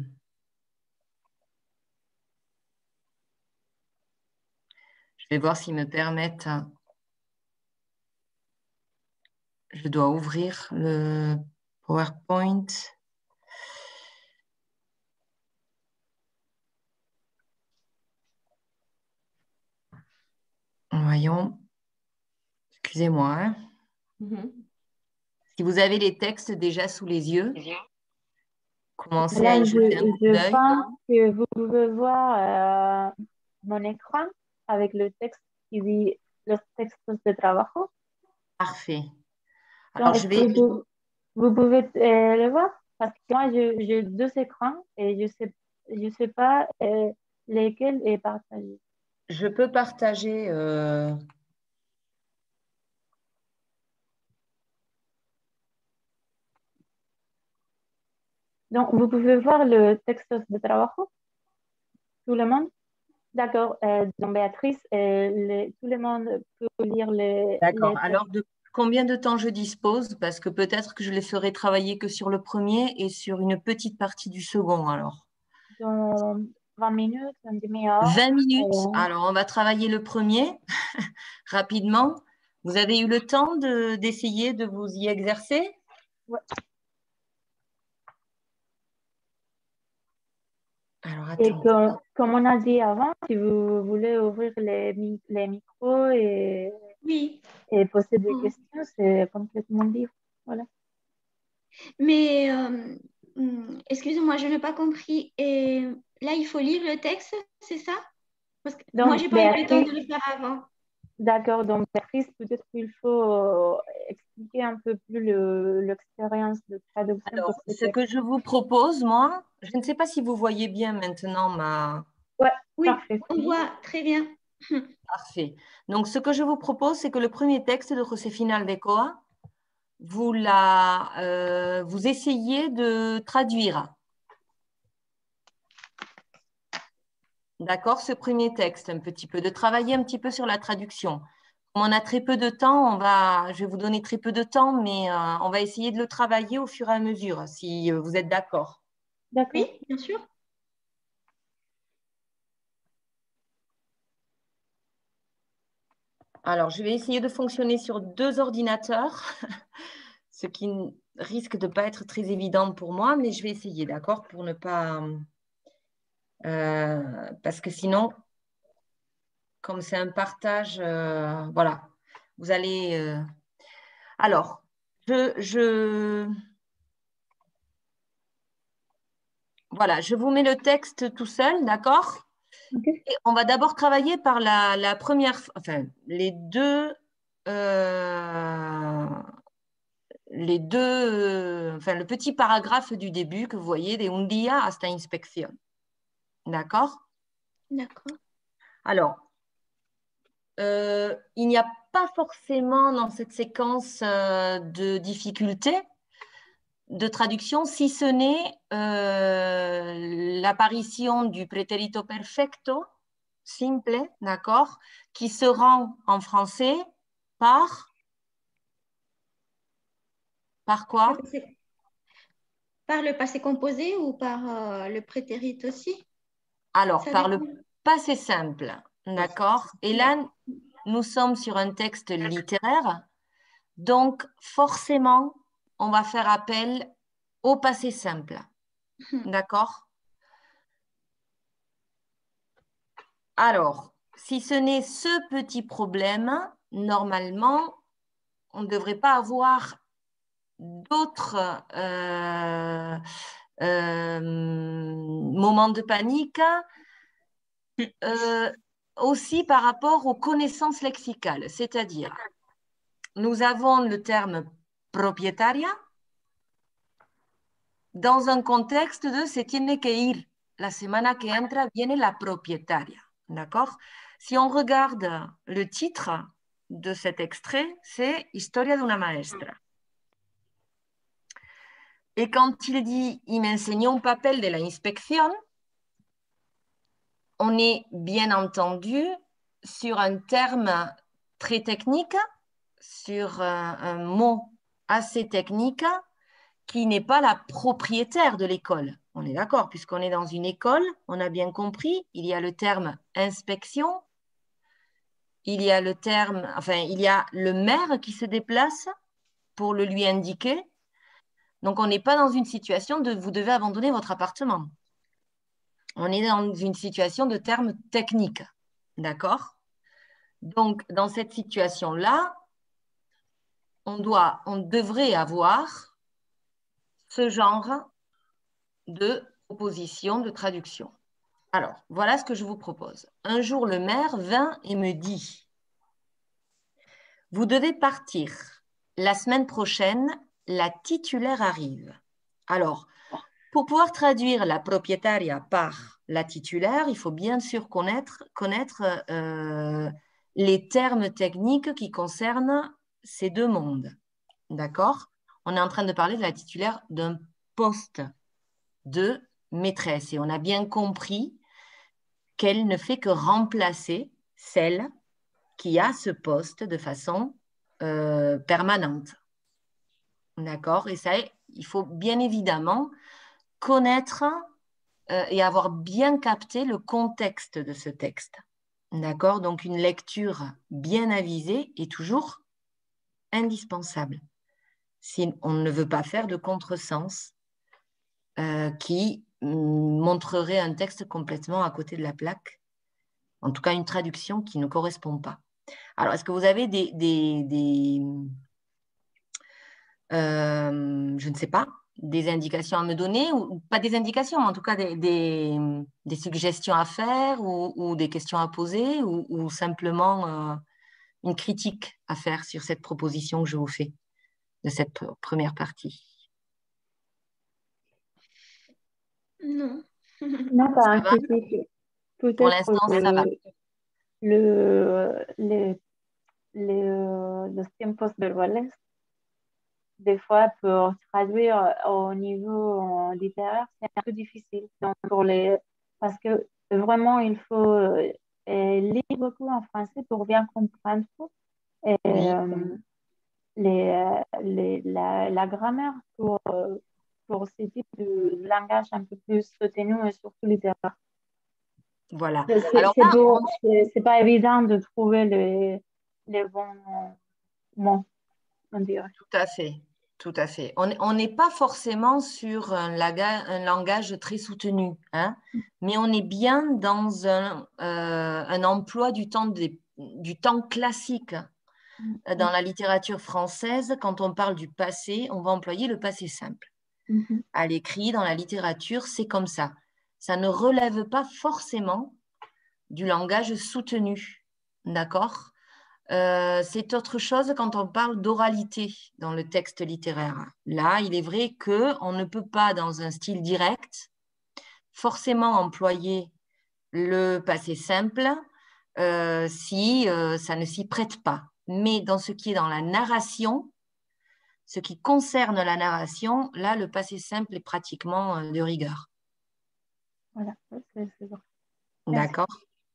je vais voir s'ils me permettent. Je dois ouvrir le PowerPoint. Voyons. Excusez-moi. Hein. Mhm. Si vous avez les textes déjà sous les yeux, commencez à Là, y je, jeter un coup je d'œil. pense que vous pouvez voir euh, mon écran avec le texte qui dit los textos de trabajo. Parfait. Donc, Alors, je est-ce vais... que vous, vous pouvez euh, le voir? Parce que moi, je- j'ai deux écrans et je sais, je sais pas euh, lesquels est partagé. Je peux partager... euh, Donc, vous pouvez voir le textos de trabajo, tout le monde? D'accord. Euh, donc, Béatrice, euh, les- tout le monde peut lire les, D'accord. les textes. Alors, de combien de temps je dispose? Parce que peut-être que je les ferai travailler que sur le premier et sur une petite partie du second, alors. Dans vingt minutes, une demi-heure. vingt minutes. Euh, Alors, on va travailler le premier rapidement. Vous avez eu le temps de, d'essayer de vous y exercer? ouais. Alors, Et attends. comme, comme on a dit avant, si vous voulez ouvrir les, mi- les micros et, Oui. et poser des Mm. questions, c'est complètement libre. Voilà. Mais, euh, hum, excusez-moi, je n'ai pas compris. Et là, il faut lire le texte, c'est ça? Parce que moi, Donc, je n'ai pas eu le temps Béatrice, de le faire avant. d'accord. Donc, Béatrice, peut-être qu'il faut euh, expliquer un peu plus le- l'expérience de traduction pour Alors, ce ce texte. que je vous propose, moi, je ne sais pas si vous voyez bien maintenant ma... Ouais, Oui, parfait. on voit très bien. Parfait. Donc, ce que je vous propose, c'est que le premier texte de Josefina Aldecoa, vous, la, euh, vous essayez de traduire. D'accord, ce premier texte, un petit peu, de travailler un petit peu sur la traduction. Comme on a très peu de temps, on va, je vais vous donner très peu de temps, mais euh, on va essayer de le travailler au fur et à mesure, si euh, vous êtes d'accord. D'accord. Oui, bien sûr. Alors, je vais essayer de fonctionner sur deux ordinateurs, ce qui risque de ne pas être très évident pour moi, mais je vais essayer, d'accord, pour ne pas... Euh, parce que sinon, comme c'est un partage, euh, voilà, vous allez... euh, Alors, je, je... Voilà, je vous mets le texte tout seul, d'accord? Ok. Et on va d'abord travailler par la, la première... Enfin, les deux... euh, les deux, euh, enfin, le petit paragraphe du début que vous voyez, de un día hasta inspección. D'accord? D'accord. Alors, euh, il n'y a pas forcément dans cette séquence euh, de difficultés de traduction, si ce n'est euh, l'apparition du pretérito perfecto, simple, d'accord, qui se rend en français par... Par quoi? Par le passé composé ou par euh, le prétérit aussi? Alors, Ça par dépend. le passé simple, d'accord? Et là, nous sommes sur un texte littéraire, donc forcément, on va faire appel au passé simple, d'accord? Alors, si ce n'est ce petit problème, normalement, on ne devrait pas avoir d'autres euh, euh, moments de panique, euh, aussi par rapport aux connaissances lexicales, c'est-à-dire, nous avons le terme propietaria dans un contexte de se tiene que ir. La semana que entra viene la propietaria. D'accord? Si on regarde le titre de cet extrait, c'est Historia de una maestra. Et quand il dit « Il m'enseignó un papel de la inspección », on est bien entendu sur un terme très technique, sur un, un mot assez technique qui n'est pas la propriétaire de l'école. On est d'accord, puisqu'on est dans une école, on a bien compris, il y a le terme inspection, il y a le terme, enfin, il y a le maire qui se déplace pour le lui indiquer. Donc, on n'est pas dans une situation de vous devez abandonner votre appartement. On est dans une situation de terme technique. D'accord? Donc, dans cette situation-là, on doit, on devrait avoir ce genre de proposition de traduction. Alors, voilà ce que je vous propose. Un jour, le maire vint et me dit, vous devez partir. La semaine prochaine, la titulaire arrive. Alors, pour pouvoir traduire la propriétaria par la titulaire, il faut bien sûr connaître, connaître euh, les termes techniques qui concernent ces deux mondes. D'accord? On est en train de parler de la titulaire d'un poste de maîtresse et on a bien compris qu'elle ne fait que remplacer celle qui a ce poste de façon euh, permanente. D'accord? Et ça, il faut bien évidemment connaître euh, et avoir bien capté le contexte de ce texte. D'accord? Donc, une lecture bien avisée est toujours indispensable si on ne veut pas faire de contresens euh, qui montrerait un texte complètement à côté de la plaque. En tout cas, une traduction qui ne correspond pas. Alors, est-ce que vous avez des... des, des euh, je ne sais pas, des indications à me donner, ou pas des indications, mais en tout cas des, des, des suggestions à faire ou, ou des questions à poser ou, ou simplement euh, une critique à faire sur cette proposition que je vous fais de cette première partie? Non. Non, pas un critique. Pour Peut-être l'instant, que ça va. le, les, les, euh, los tiempos verbales, des fois, pour traduire au niveau euh, littéraire, c'est un peu difficile. Donc, pour les, parce que vraiment, il faut euh, lire beaucoup en français pour bien comprendre tout. Et, Oui. euh, les, euh, les, la, la grammaire pour, euh, pour ce type de langage un peu plus soutenu et surtout littéraire. Voilà. C'est Alors c'est là, beau, on- c'est c'est pas évident de trouver les, les bons mots, on dirait. tout à fait. Tout à fait. On on n'est pas forcément sur un, laga- un langage très soutenu, hein, mais on est bien dans un, euh, un emploi du temps, des- du temps classique. Dans la littérature française, quand on parle du passé, on va employer le passé simple. Mhm. À l'écrit, dans la littérature, c'est comme ça. Ça ne relève pas forcément du langage soutenu. D'accord? Euh, c'est autre chose quand on parle d'oralité dans le texte littéraire. Là, il est vrai qu'on ne peut pas, dans un style direct, forcément employer le passé simple euh, si euh, ça ne s'y prête pas. Mais dans ce qui est dans la narration, ce qui concerne la narration, là, le passé simple est pratiquement euh, de rigueur. Voilà, c'est c'est bon. Merci. D'accord?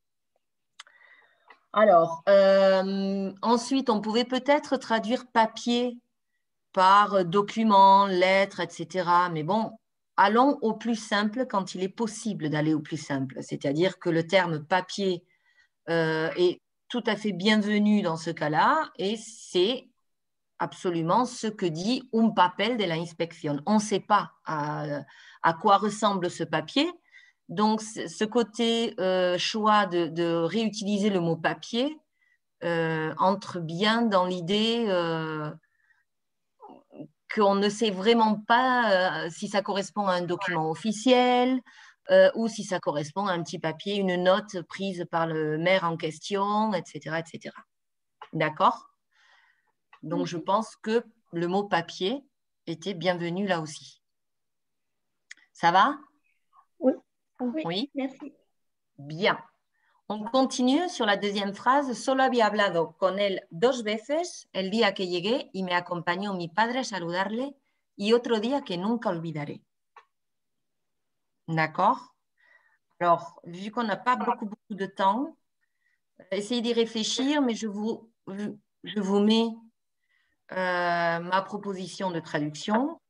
Alors, euh, ensuite, on pouvait peut-être traduire papier par document, lettre, et cetera. Mais bon, allons au plus simple quand il est possible d'aller au plus simple. C'est-à-dire que le terme papier euh, est tout à fait bienvenu dans ce cas-là et c'est absolument ce que dit un papel de la inspección. On ne sait pas à, à quoi ressemble ce papier. Donc, ce côté euh, choix de, de réutiliser le mot papier euh, entre bien dans l'idée euh, qu'on ne sait vraiment pas euh, si ça correspond à un document officiel euh, ou si ça correspond à un petit papier, une note prise par le maire en question, et cetera, et cetera. D'accord? Donc, je pense que le mot papier était bienvenu là aussi. Ça va? Oui. Oui, Oui? merci. Bien. On continue sur la deuxième phrase. Solo había hablado con él dos veces el día que llegué y me acompañó mi padre a saludarle y otro día que nunca olvidaré. D'accord? Alors, vu qu'on n'a pas beaucoup, beaucoup de temps, essayez d'y réfléchir, mais je vous, je vous mets euh, ma proposition de traduction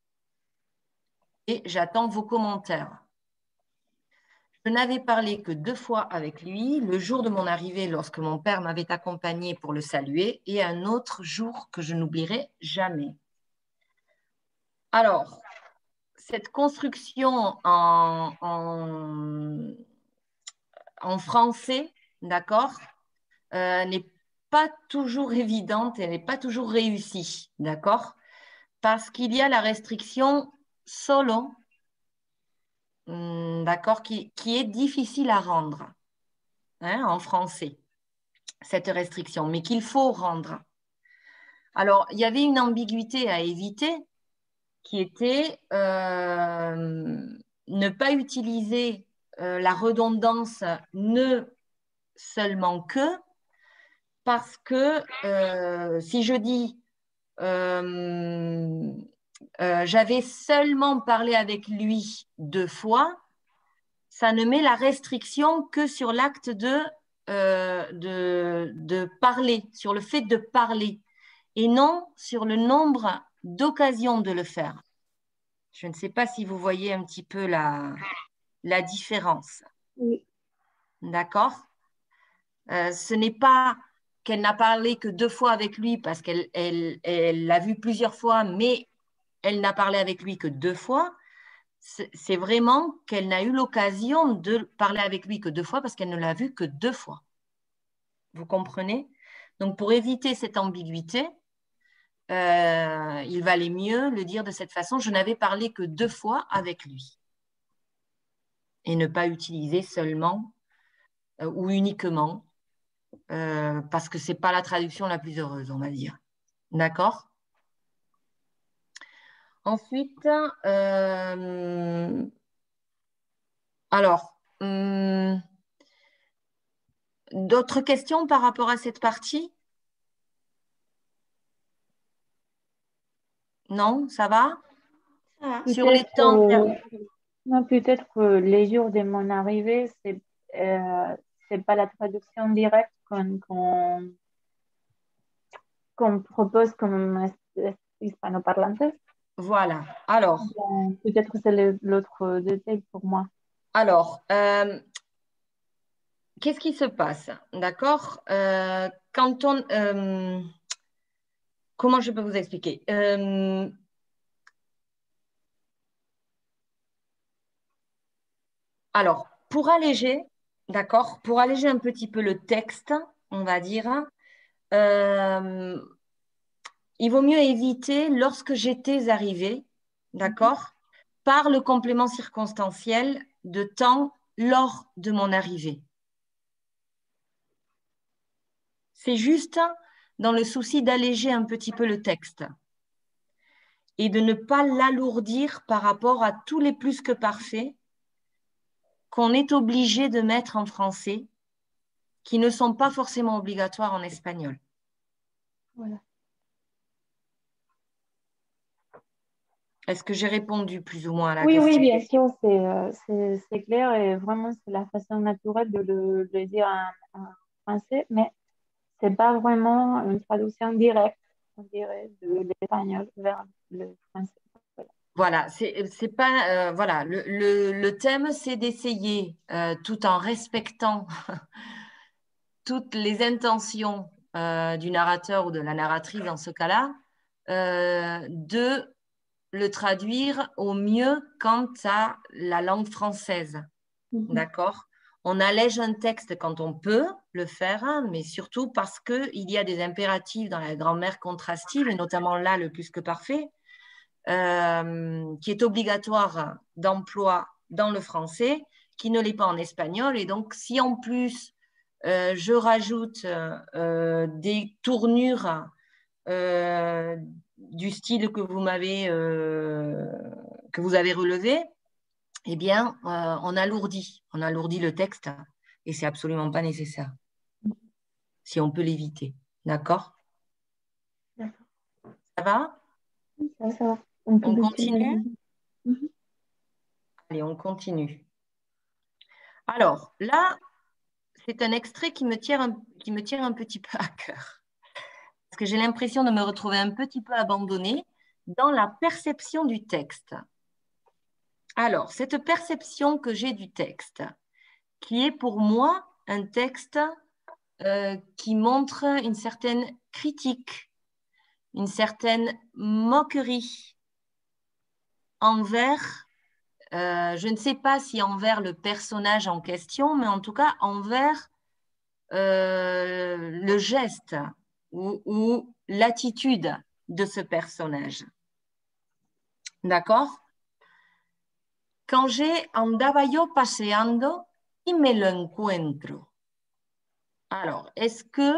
et j'attends vos commentaires. Je n'avais parlé que deux fois avec lui, le jour de mon arrivée lorsque mon père m'avait accompagné pour le saluer et un autre jour que je n'oublierai jamais. Alors, cette construction en, en, en français, d'accord, euh, n'est pas toujours évidente, elle n'est pas toujours réussie, d'accord? Parce qu'il y a la restriction solo, d'accord, qui, qui est difficile à rendre, hein, en français, cette restriction, mais qu'il faut rendre. Alors, il y avait une ambiguïté à éviter qui était euh, ne pas utiliser euh, la redondance ne seulement que, parce que euh, si je dis euh, euh, j'avais seulement parlé avec lui deux fois, ça ne met la restriction que sur l'acte de, euh, de, de parler, sur le fait de parler, et non sur le nombre d'occasions de le faire. Je ne sais pas si vous voyez un petit peu la, la différence. Oui. D'accord? euh, Ce n'est pas qu'elle n'a parlé que deux fois avec lui parce qu'elle elle, elle l'a vu plusieurs fois, mais elle n'a parlé avec lui que deux fois. C'est vraiment qu'elle n'a eu l'occasion de parler avec lui que deux fois parce qu'elle ne l'a vu que deux fois. Vous comprenez? Donc, pour éviter cette ambiguïté, euh, il valait mieux le dire de cette façon. Je n'avais parlé que deux fois avec lui. Et ne pas utiliser seulement euh, ou uniquement euh, parce que ce n'est pas la traduction la plus heureuse, on va dire. D'accord? Ensuite, euh, alors, hum, d'autres questions par rapport à cette partie? Non, ça va? Ça va. Sur les Peut-être temps. euh, non, peut-être que les jours de mon arrivée, c'est euh, c'est pas la traduction directe qu'on qu'on qu'on propose comme es- es- hispanoparlantes. Voilà. Alors, Euh, Peut-être que c'est le- l'autre détail pour moi. alors euh, qu'est-ce qui se passe? D'accord? Euh, quand on. Euh, comment je peux vous expliquer? Euh, alors, pour alléger, d'accord? Pour alléger un petit peu le texte, on va dire, euh, il vaut mieux éviter lorsque j'étais arrivée, d'accord? Par le complément circonstanciel de temps lors de mon arrivée. C'est juste dans le souci d'alléger un petit peu le texte et de ne pas l'alourdir par rapport à tous les plus que parfaits qu'on est obligé de mettre en français, qui ne sont pas forcément obligatoires en espagnol. Voilà. Est-ce que j'ai répondu plus ou moins à la Oui, question? oui, bien sûr, c'est euh, c'est c'est clair et vraiment c'est la façon naturelle de le, de le dire en, en français, mais c'est pas vraiment une traduction directe, on dirait, de l'espagnol vers le français. Voilà, c'est c'est pas euh, voilà le, le, le thème, c'est d'essayer euh, tout en respectant toutes les intentions euh, du narrateur ou de la narratrice dans ce cas-là, euh, de le traduire au mieux quant à la langue française. Mhm. D'accord? On allège un texte quand on peut le faire, mais surtout parce qu'il y a des impératifs dans la grammaire contrastive, et notamment là, le plus que parfait, euh, qui est obligatoire d'emploi dans le français, qui ne l'est pas en espagnol. Et donc, si en plus, euh, je rajoute euh, des tournures euh, du style que vous m'avez euh, que vous avez relevé, eh bien, euh, on alourdit, on alourdit le texte et c'est absolument pas nécessaire si on peut l'éviter. D'accord? D'accord. Ça va? Ça, ça va. On peut On continuer. continue? Mhm. Allez, on continue. Alors, là, c'est un extrait qui me tient un, qui me tient un petit peu à cœur. Parce que j'ai l'impression de me retrouver un petit peu abandonnée dans la perception du texte. Alors, cette perception que j'ai du texte, qui est pour moi un texte euh, qui montre une certaine critique, une certaine moquerie envers, euh, je ne sais pas si envers le personnage en question, mais en tout cas envers euh, le geste ou, ou l'attitude de ce personnage. D'accord? Quand j'ai andaba yo paseando y me lo encuentro. Alors, est-ce que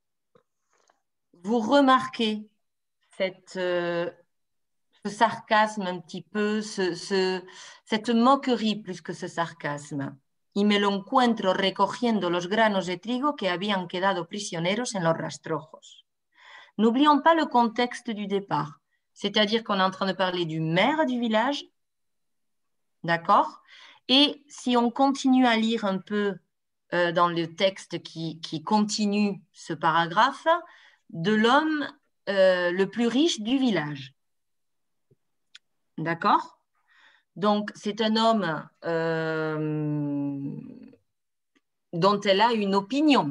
vous remarquez cette, euh, ce sarcasme un petit peu, ce, ce, cette moquerie plus que ce sarcasme? Y me lo encuentro recogiendo los granos de trigo que habían quedado prisioneros en los rastrojos. N'oublions pas le contexte du départ, c'est-à-dire qu'on est en train de parler du maire du village, d'accord? Et si on continue à lire un peu euh, dans le texte qui, qui continue ce paragraphe, de l'homme euh, le plus riche du village, d'accord? Donc, c'est un homme euh, dont elle a une opinion.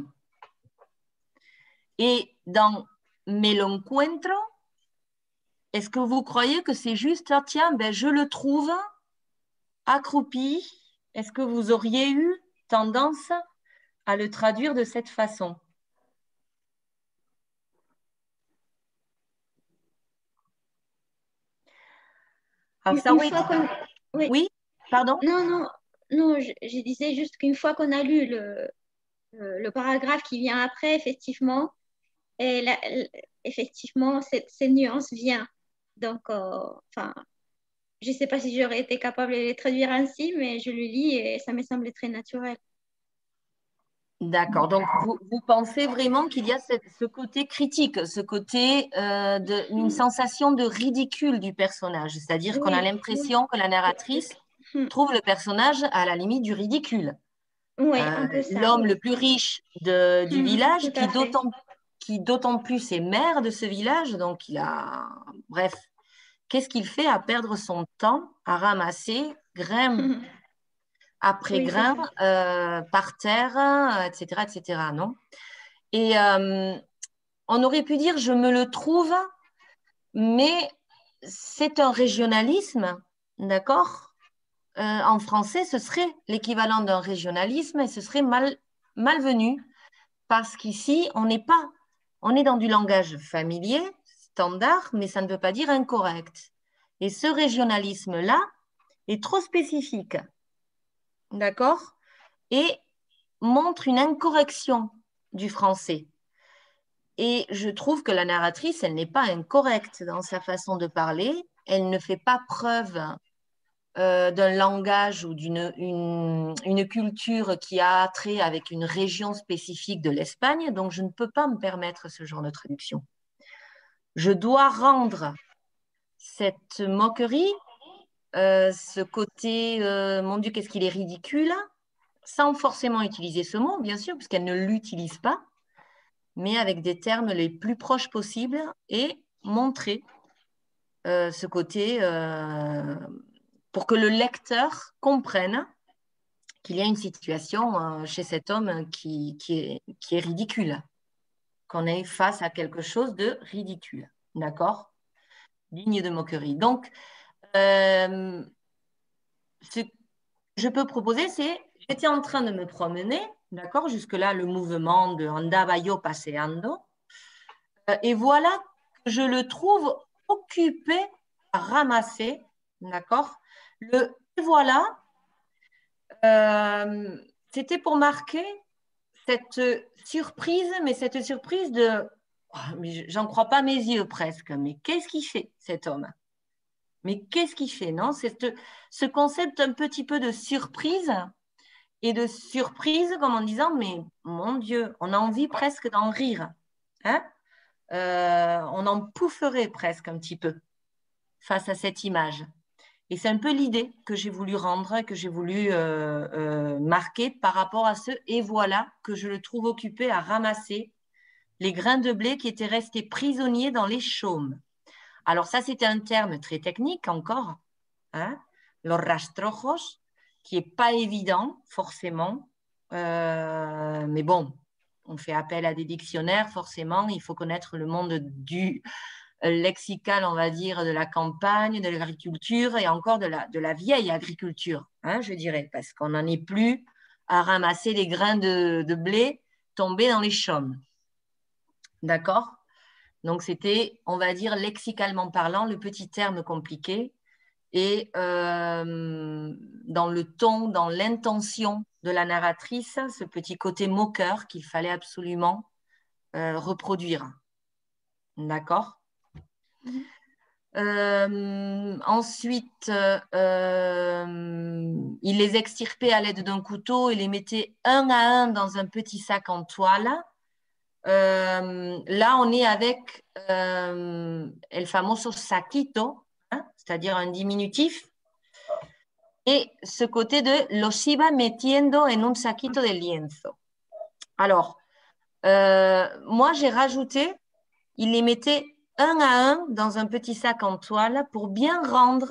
Et dans me lo encuentro, est-ce que vous croyez que c'est juste, ah, tiens, ben, je le trouve accroupi? Est-ce que vous auriez eu tendance à le traduire de cette façon? Alors, ça, oui. Oui. Oui, pardon? Non, non, non, je, je disais juste qu'une fois qu'on a lu le, le, le paragraphe qui vient après, effectivement, et la, effectivement, cette, cette nuance vient. Donc, euh, enfin, je ne sais pas si j'aurais été capable de les traduire ainsi, mais je le lis et ça me semble très naturel. D'accord. Donc, vous, vous pensez vraiment qu'il y a cette, ce côté critique, ce côté euh, de, une sensation de ridicule du personnage, c'est-à-dire oui, qu'on a l'impression oui. que la narratrice oui. trouve le personnage à la limite du ridicule. Oui, euh, l'homme oui. le plus riche de, du mmh, village, qui d'autant, qui d'autant plus est maire de ce village, donc il a... Bref, qu'est-ce qu'il fait à perdre son temps à ramasser grain mmh. après oui, grain euh, par terre, et cetera, et cetera, non? Et euh, on aurait pu dire, je me le trouve, mais c'est un régionalisme, d'accord? euh, En français, ce serait l'équivalent d'un régionalisme et ce serait mal, malvenu parce qu'ici, on n'est pas, on est dans du langage familier, standard, mais ça ne veut pas dire incorrect. Et ce régionalisme-là est trop spécifique, d'accord? Et montre une incorrection du français. Et je trouve que la narratrice, elle n'est pas incorrecte dans sa façon de parler, elle ne fait pas preuve euh, d'un langage ou d'une une, une culture qui a trait avec une région spécifique de l'Espagne, donc je ne peux pas me permettre ce genre de traduction. Je dois rendre cette moquerie, euh, ce côté, euh, mon Dieu, qu'est-ce qu'il est ridicule, sans forcément utiliser ce mot, bien sûr, puisqu'elle ne l'utilise pas, mais avec des termes les plus proches possibles et montrer euh, ce côté euh, pour que le lecteur comprenne qu'il y a une situation euh, chez cet homme qui, qui, est, qui est ridicule, qu'on est face à quelque chose de ridicule, d'accord? Digne de moquerie. Donc, euh, ce que je peux proposer, c'est, j'étais en train de me promener, d'accord, jusque-là, le mouvement de andaba yo paseando, euh, et voilà que je le trouve occupé à ramasser, d'accord, le et voilà, euh, c'était pour marquer cette surprise, mais cette surprise de, oh, mais j'en crois pas mes yeux presque, mais qu'est-ce qu'il fait cet homme? Mais qu'est-ce qu'il fait, non? C'est ce, ce concept un petit peu de surprise et de surprise comme en disant, mais mon Dieu, on a envie presque d'en rire, hein? Euh, on en poufferait presque un petit peu face à cette image. Et c'est un peu l'idée que j'ai voulu rendre, que j'ai voulu euh, euh, marquer par rapport à ce « et voilà » que je le trouve occupé à ramasser les grains de blé qui étaient restés prisonniers dans les chaumes. Alors ça, c'était un terme très technique encore, hein, los rastrojos, qui n'est pas évident forcément, euh, mais bon, on fait appel à des dictionnaires, forcément, il faut connaître le monde du lexical, on va dire, de la campagne, de l'agriculture et encore de la, de la vieille agriculture, hein, je dirais, parce qu'on n'en est plus à ramasser les grains de, de blé tomber dans les chaumes. D'accord? Donc, c'était, on va dire, lexicalement parlant, le petit terme compliqué. Et euh, dans le ton, dans l'intention de la narratrice, ce petit côté moqueur qu'il fallait absolument euh, reproduire. D'accord? Mhm. Euh, ensuite, euh, il les extirpait à l'aide d'un couteau et les mettait un à un dans un petit sac en toile. Euh, là, on est avec euh, el famoso saquito, hein, c'est-à-dire un diminutif, et ce côté de los iba metiendo en un saquito de lienzo. Alors, euh, moi, j'ai rajouté, il les mettait un à un dans un petit sac en toile pour bien rendre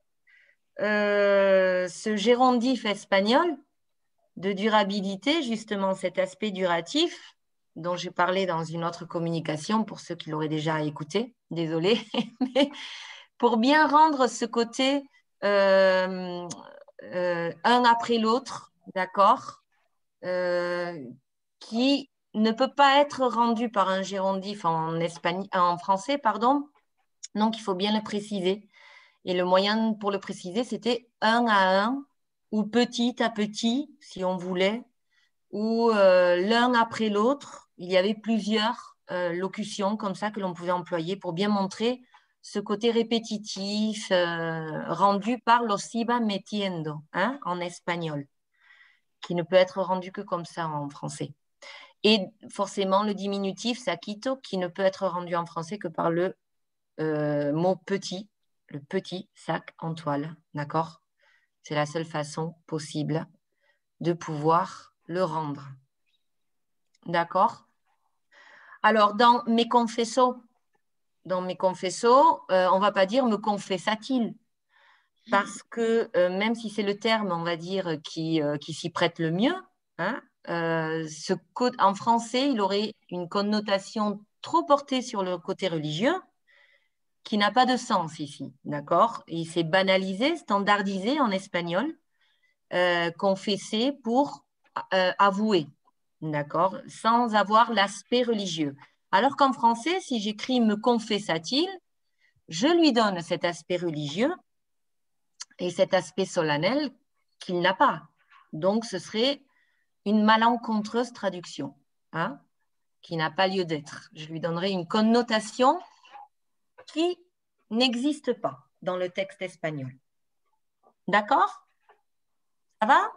euh, ce gérondif espagnol de durabilité, justement cet aspect duratif dont j'ai parlé dans une autre communication pour ceux qui l'auraient déjà écouté, désolé, mais pour bien rendre ce côté euh, euh, un après l'autre, d'accord, euh, qui ne peut pas être rendu par un gérondif en, espagnol, en français, pardon. Donc, il faut bien le préciser. Et le moyen pour le préciser, c'était un à un ou petit à petit, si on voulait, ou euh, l'un après l'autre. Il y avait plusieurs euh, locutions comme ça que l'on pouvait employer pour bien montrer ce côté répétitif euh, rendu par los iba metiendo, hein, en espagnol, qui ne peut être rendu que comme ça en français. Et forcément, le diminutif, saquito, qui ne peut être rendu en français que par le euh, mot petit, le petit sac en toile, d'accord? C'est la seule façon possible de pouvoir le rendre. D'accord? Alors, dans mes confessos, dans mes confessos, euh, on ne va pas dire me confessa-t-il, parce que euh, même si c'est le terme, on va dire, qui, euh, qui s'y prête le mieux, hein, euh, ce en français, il aurait une connotation trop portée sur le côté religieux qui n'a pas de sens ici, d'accord? Il s'est banalisé, standardisé en espagnol, euh, confesser pour euh, avouer, d'accord? Sans avoir l'aspect religieux. Alors qu'en français, si j'écris me confessa-t-il, je lui donne cet aspect religieux et cet aspect solennel qu'il n'a pas. Donc, ce serait une malencontreuse traduction, hein, qui n'a pas lieu d'être. Je lui donnerai une connotation qui n'existe pas dans le texte espagnol. D'accord? Ça va?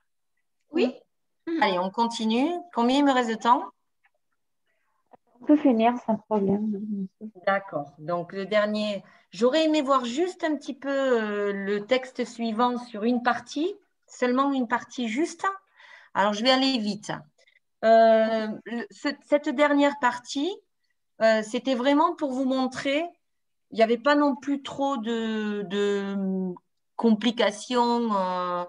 Oui. Allez, on continue. Combien il me reste de temps? On peut finir sans problème. D'accord. Donc, le dernier, j'aurais aimé voir juste un petit peu euh, le texte suivant sur une partie, seulement une partie juste. Alors, je vais aller vite. Euh, le- ce- cette dernière partie, euh, c'était vraiment pour vous montrer, il n'y avait pas non plus trop de, de complications euh,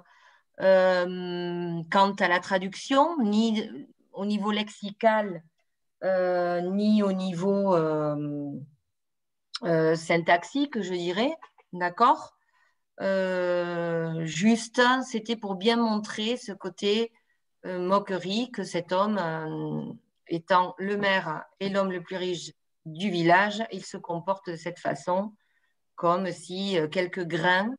euh, quant à la traduction, ni au niveau lexical, euh, ni au niveau euh, euh, syntaxique, je dirais. D'accord? Euh, juste, c'était pour bien montrer ce côté euh, moquerie que cet homme, euh, étant le maire et l'homme le plus riche du village, il se comporte de cette façon, comme si euh, quelques grains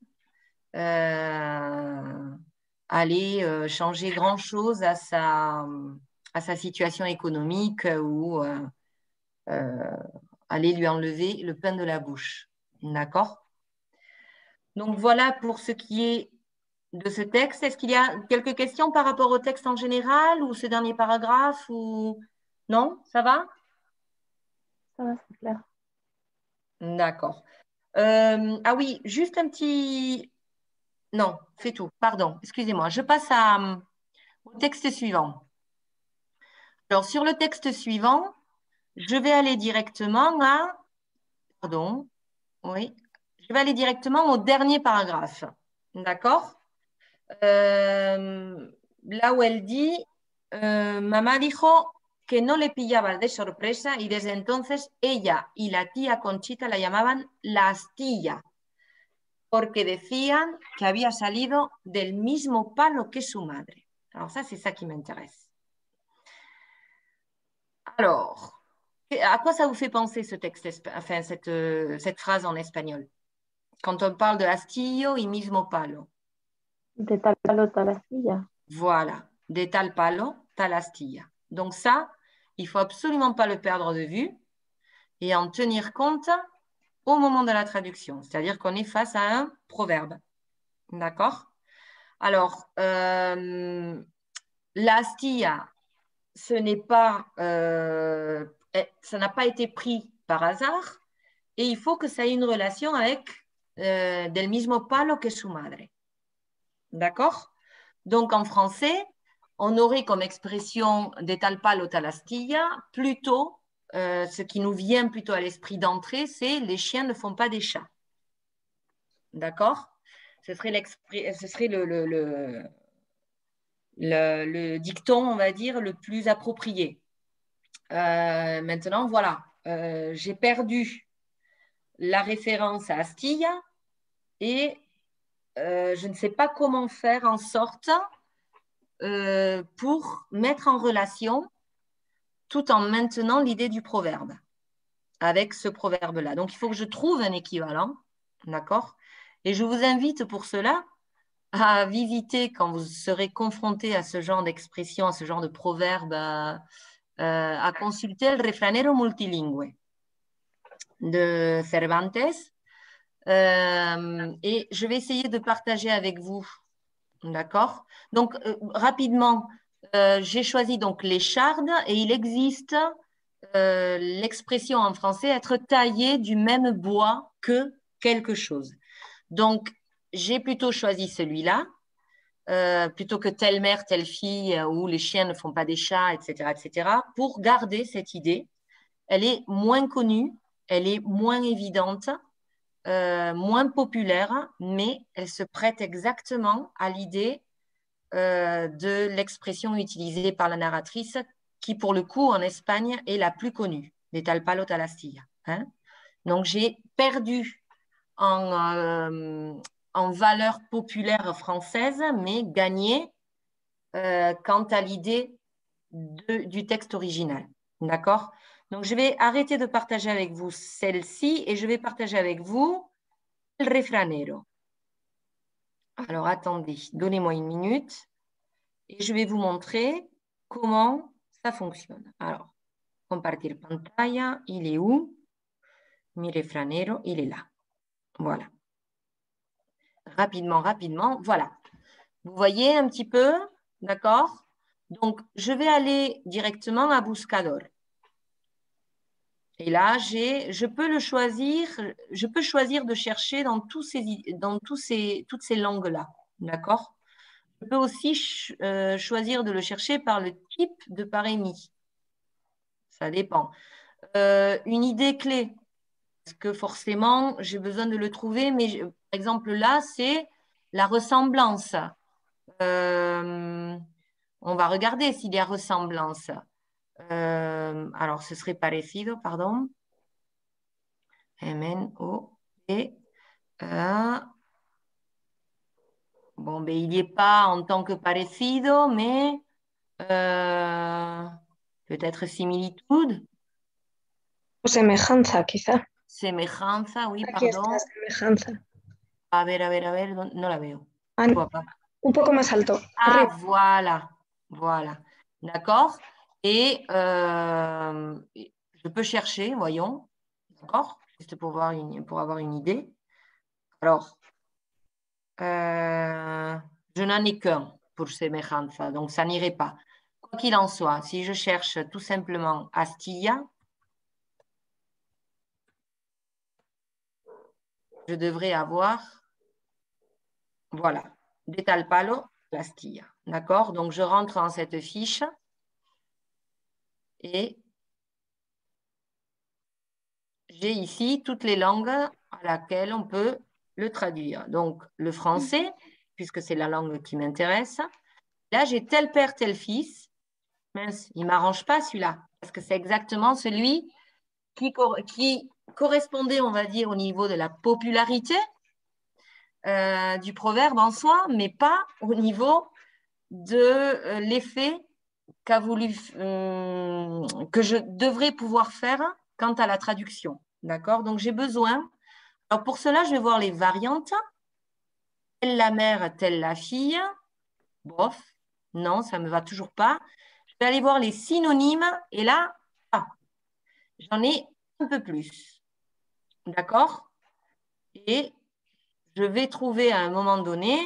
euh, allaient euh, changer grand-chose à sa, à sa situation économique ou euh, euh, aller lui enlever le pain de la bouche. D'accord? Donc voilà pour ce qui est de ce texte. Est-ce qu'il y a quelques questions par rapport au texte en général ou ce dernier paragraphe ou... Non? Ça va? Ça va, c'est clair. D'accord. Euh, ah oui, juste un petit... Non, c'est tout. Pardon, excusez-moi. Je passe à, au texte suivant. Alors, sur le texte suivant, je vais aller directement à... Pardon. Oui. Je vais aller directement au dernier paragraphe. D'accord? Euh, là où elle dit, euh, mamá dijo que no le pillaba de sorpresa y desde entonces ella y la tía Conchita la llamaban la astilla, porque decían que había salido del mismo palo que su madre. Alors ça, c'est ça qui m'intéresse. Alors, à quoi ça vous fait penser ce texte, enfin, cette, cette phrase en espagnol? Quand on parle de hastillo y mismo palo. De tal palo, tal astilla. Voilà, de tal palo, tal astilla. Donc ça, il ne faut absolument pas le perdre de vue et en tenir compte au moment de la traduction. C'est-à-dire qu'on est face à un proverbe. D'accord? Alors, euh, la astilla, ce n'est pas, euh, ça n'a pas été pris par hasard et il faut que ça ait une relation avec euh, del mismo palo que su madre. D'accord? Donc, en français, on aurait comme expression de tal palo tal astilla, plutôt, euh, ce qui nous vient plutôt à l'esprit d'entrée, c'est les chiens ne font pas des chats. D'accord? Ce serait, ce serait le, le, le, le, le dicton, on va dire, le plus approprié. Euh, maintenant, voilà, euh, j'ai perdu la référence à Astilla et euh, je ne sais pas comment faire en sorte euh, pour mettre en relation tout en maintenant l'idée du proverbe avec ce proverbe-là. Donc, il faut que je trouve un équivalent, d'accord? Et je vous invite pour cela à visiter, quand vous serez confronté à ce genre d'expression, à ce genre de proverbe, à, à consulter le Refranero multilingüe de Cervantes. Euh, et je vais essayer de partager avec vous, d'accord? Donc, euh, rapidement, euh, j'ai choisi donc l'écharde et il existe euh, l'expression en français être taillé du même bois que quelque chose. Donc, j'ai plutôt choisi celui-là, euh, plutôt que telle mère, telle fille, euh, où les chiens ne font pas des chats, et cetera, et cetera, pour garder cette idée. Elle est moins connue, elle est moins évidente, euh, moins populaire, mais elle se prête exactement à l'idée euh, de l'expression utilisée par la narratrice, qui pour le coup en Espagne est la plus connue, de tal palo tal astilla. Hein? Donc j'ai perdu en, euh, en valeur populaire française, mais gagné euh, quant à l'idée du texte original. D'accord? Donc je vais arrêter de partager avec vous celle-ci et je vais partager avec vous le refranero. Alors attendez, donnez-moi une minute et je vais vous montrer comment ça fonctionne. Alors, compartir pantalla, il est où? Mi refranero, il est là. Voilà. Rapidement, rapidement, voilà. Vous voyez un petit peu, d'accord? Donc, je vais aller directement à Buscador. Et là, j'ai, je peux le choisir, je peux choisir de chercher dans, tous ces, dans tous ces, toutes ces langues-là, d'accord? Je peux aussi ch euh, choisir de le chercher par le type de parémie. Ça dépend. Euh, une idée clé, parce que forcément, j'ai besoin de le trouver, mais je, par exemple, là, c'est la ressemblance. Euh, on va regarder s'il y a ressemblance. Euh, alors, ce serait parecido, pardon. M N O P. Euh, bon, ben, il n'y est pas en tant que parecido, mais euh, peut-être similitude. O semejanza, quizá. Semejanza, oui, Aquí pardon. está, semejanza. A ver, a ver, a ver, no la veo. Ah, un poco más alto. Ah, Arriba. voilà, voilà. D'accord? Et euh, je peux chercher, voyons. D'accord? Juste pour, voir une, pour avoir une idée. Alors, euh, je n'en ai qu'un pour semejanza, donc ça n'irait pas. Quoi qu'il en soit, si je cherche tout simplement Astilla, je devrais avoir, voilà, de tal palo, l'Astilla. D'accord? Donc, je rentre dans cette fiche et j'ai ici toutes les langues à laquelle on peut le traduire. Donc, le français, puisque c'est la langue qui m'intéresse. Là, j'ai tel père, tel fils. Mince, il ne m'arrange pas celui-là, parce que c'est exactement celui qui, qui correspondait, on va dire, au niveau de la popularité euh, du proverbe en soi, mais pas au niveau de euh, l'effet qu'a voulu, euh, que je devrais pouvoir faire quant à la traduction. D'accord? Donc, j'ai besoin. Alors, pour cela, je vais voir les variantes. Telle la mère, telle la fille. Bof. Non, ça ne me va toujours pas. Je vais aller voir les synonymes. Et là, ah, j'en ai un peu plus. D'accord? Et je vais trouver à un moment donné.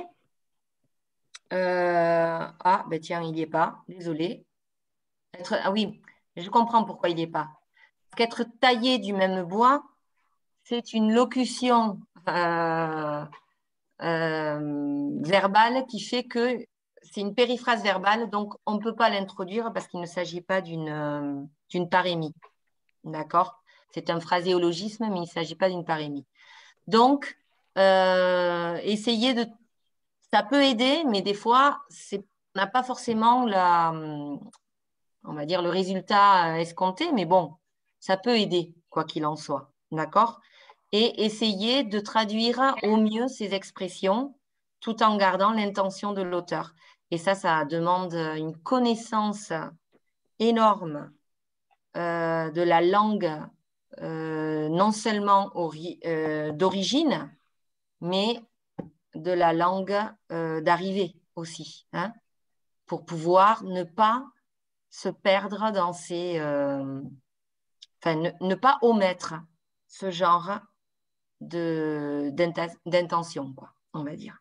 Euh, ah, ben tiens, il n'y est pas. Désolé. Être, ah oui, je comprends pourquoi il n'y est pas. Parce qu'être taillé du même bois, c'est une locution euh, euh, verbale qui fait que c'est une périphrase verbale, donc on ne peut pas l'introduire parce qu'il ne s'agit pas d'une euh, d'une parémie. D'accord? C'est un phraséologisme, mais il ne s'agit pas d'une parémie. Donc, euh, essayez de... Ça peut aider, mais des fois, c'est... on n'a pas forcément la... on va dire le résultat escompté, mais bon, ça peut aider, quoi qu'il en soit. D'accord? Et essayer de traduire au mieux ces expressions tout en gardant l'intention de l'auteur. Et ça, ça demande une connaissance énorme euh, de la langue, euh, non seulement euh, d'origine, mais de la langue euh, d'arrivée aussi, hein, pour pouvoir ne pas se perdre dans ces... Euh, enfin, ne, ne pas omettre ce genre d'intention, quoi, on va dire.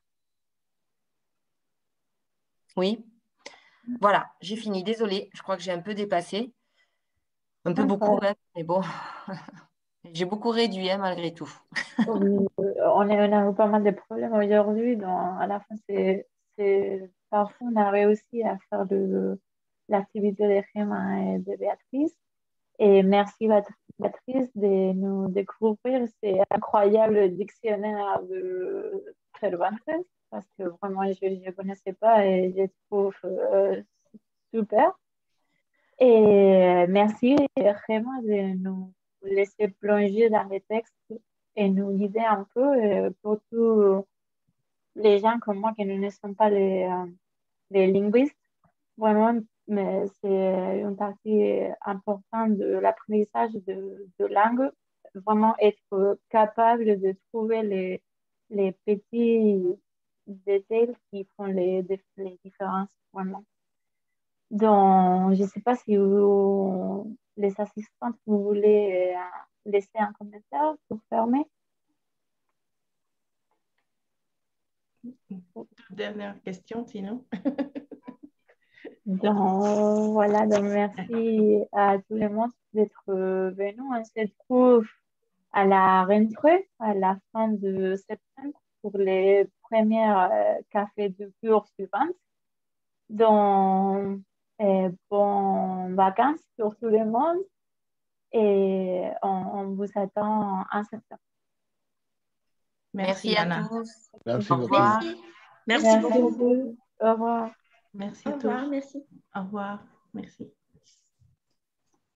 Oui, voilà, j'ai fini. Désolée, je crois que j'ai un peu dépassé. Un peu beaucoup, même, mais bon. J'ai beaucoup réduit, hein, malgré tout. Oui, on, est, on a eu pas mal de problèmes aujourd'hui. Donc, à la fin, c'est, c'est, parfois, on a réussi à faire de l'activité de Gemma et de Béatrice. Et merci, Béatrice, de nous découvrir ces incroyables dictionnaires de Cervantes, parce que vraiment, je ne connaissais pas et je trouve euh, super. Et merci, Gemma, de nous laisser plonger dans les textes et nous guider un peu euh, pour tous les gens comme moi qui ne sont pas les, euh, les linguistes. Vraiment, mais c'est une partie importante de l'apprentissage de, de langue. Vraiment être capable de trouver les, les petits détails qui font les, les différences, vraiment. Donc, je ne sais pas si vous, les assistantes, vous voulez euh, laisser un commentaire pour fermer. Dernière question, sinon. Donc, voilà, donc merci à tout le monde d'être venu. On se retrouve à la rentrée, à la fin de septembre, pour les premières euh, cafés de cours suivantes. Donc, euh, bonnes vacances pour tout le monde et on, on vous attend en septembre. Merci, Merci Anna. à tous. Merci Au beaucoup. revoir. Merci. Merci Merci beaucoup. beaucoup. Au revoir. Merci Au à tous. revoir, merci. Au revoir. Merci.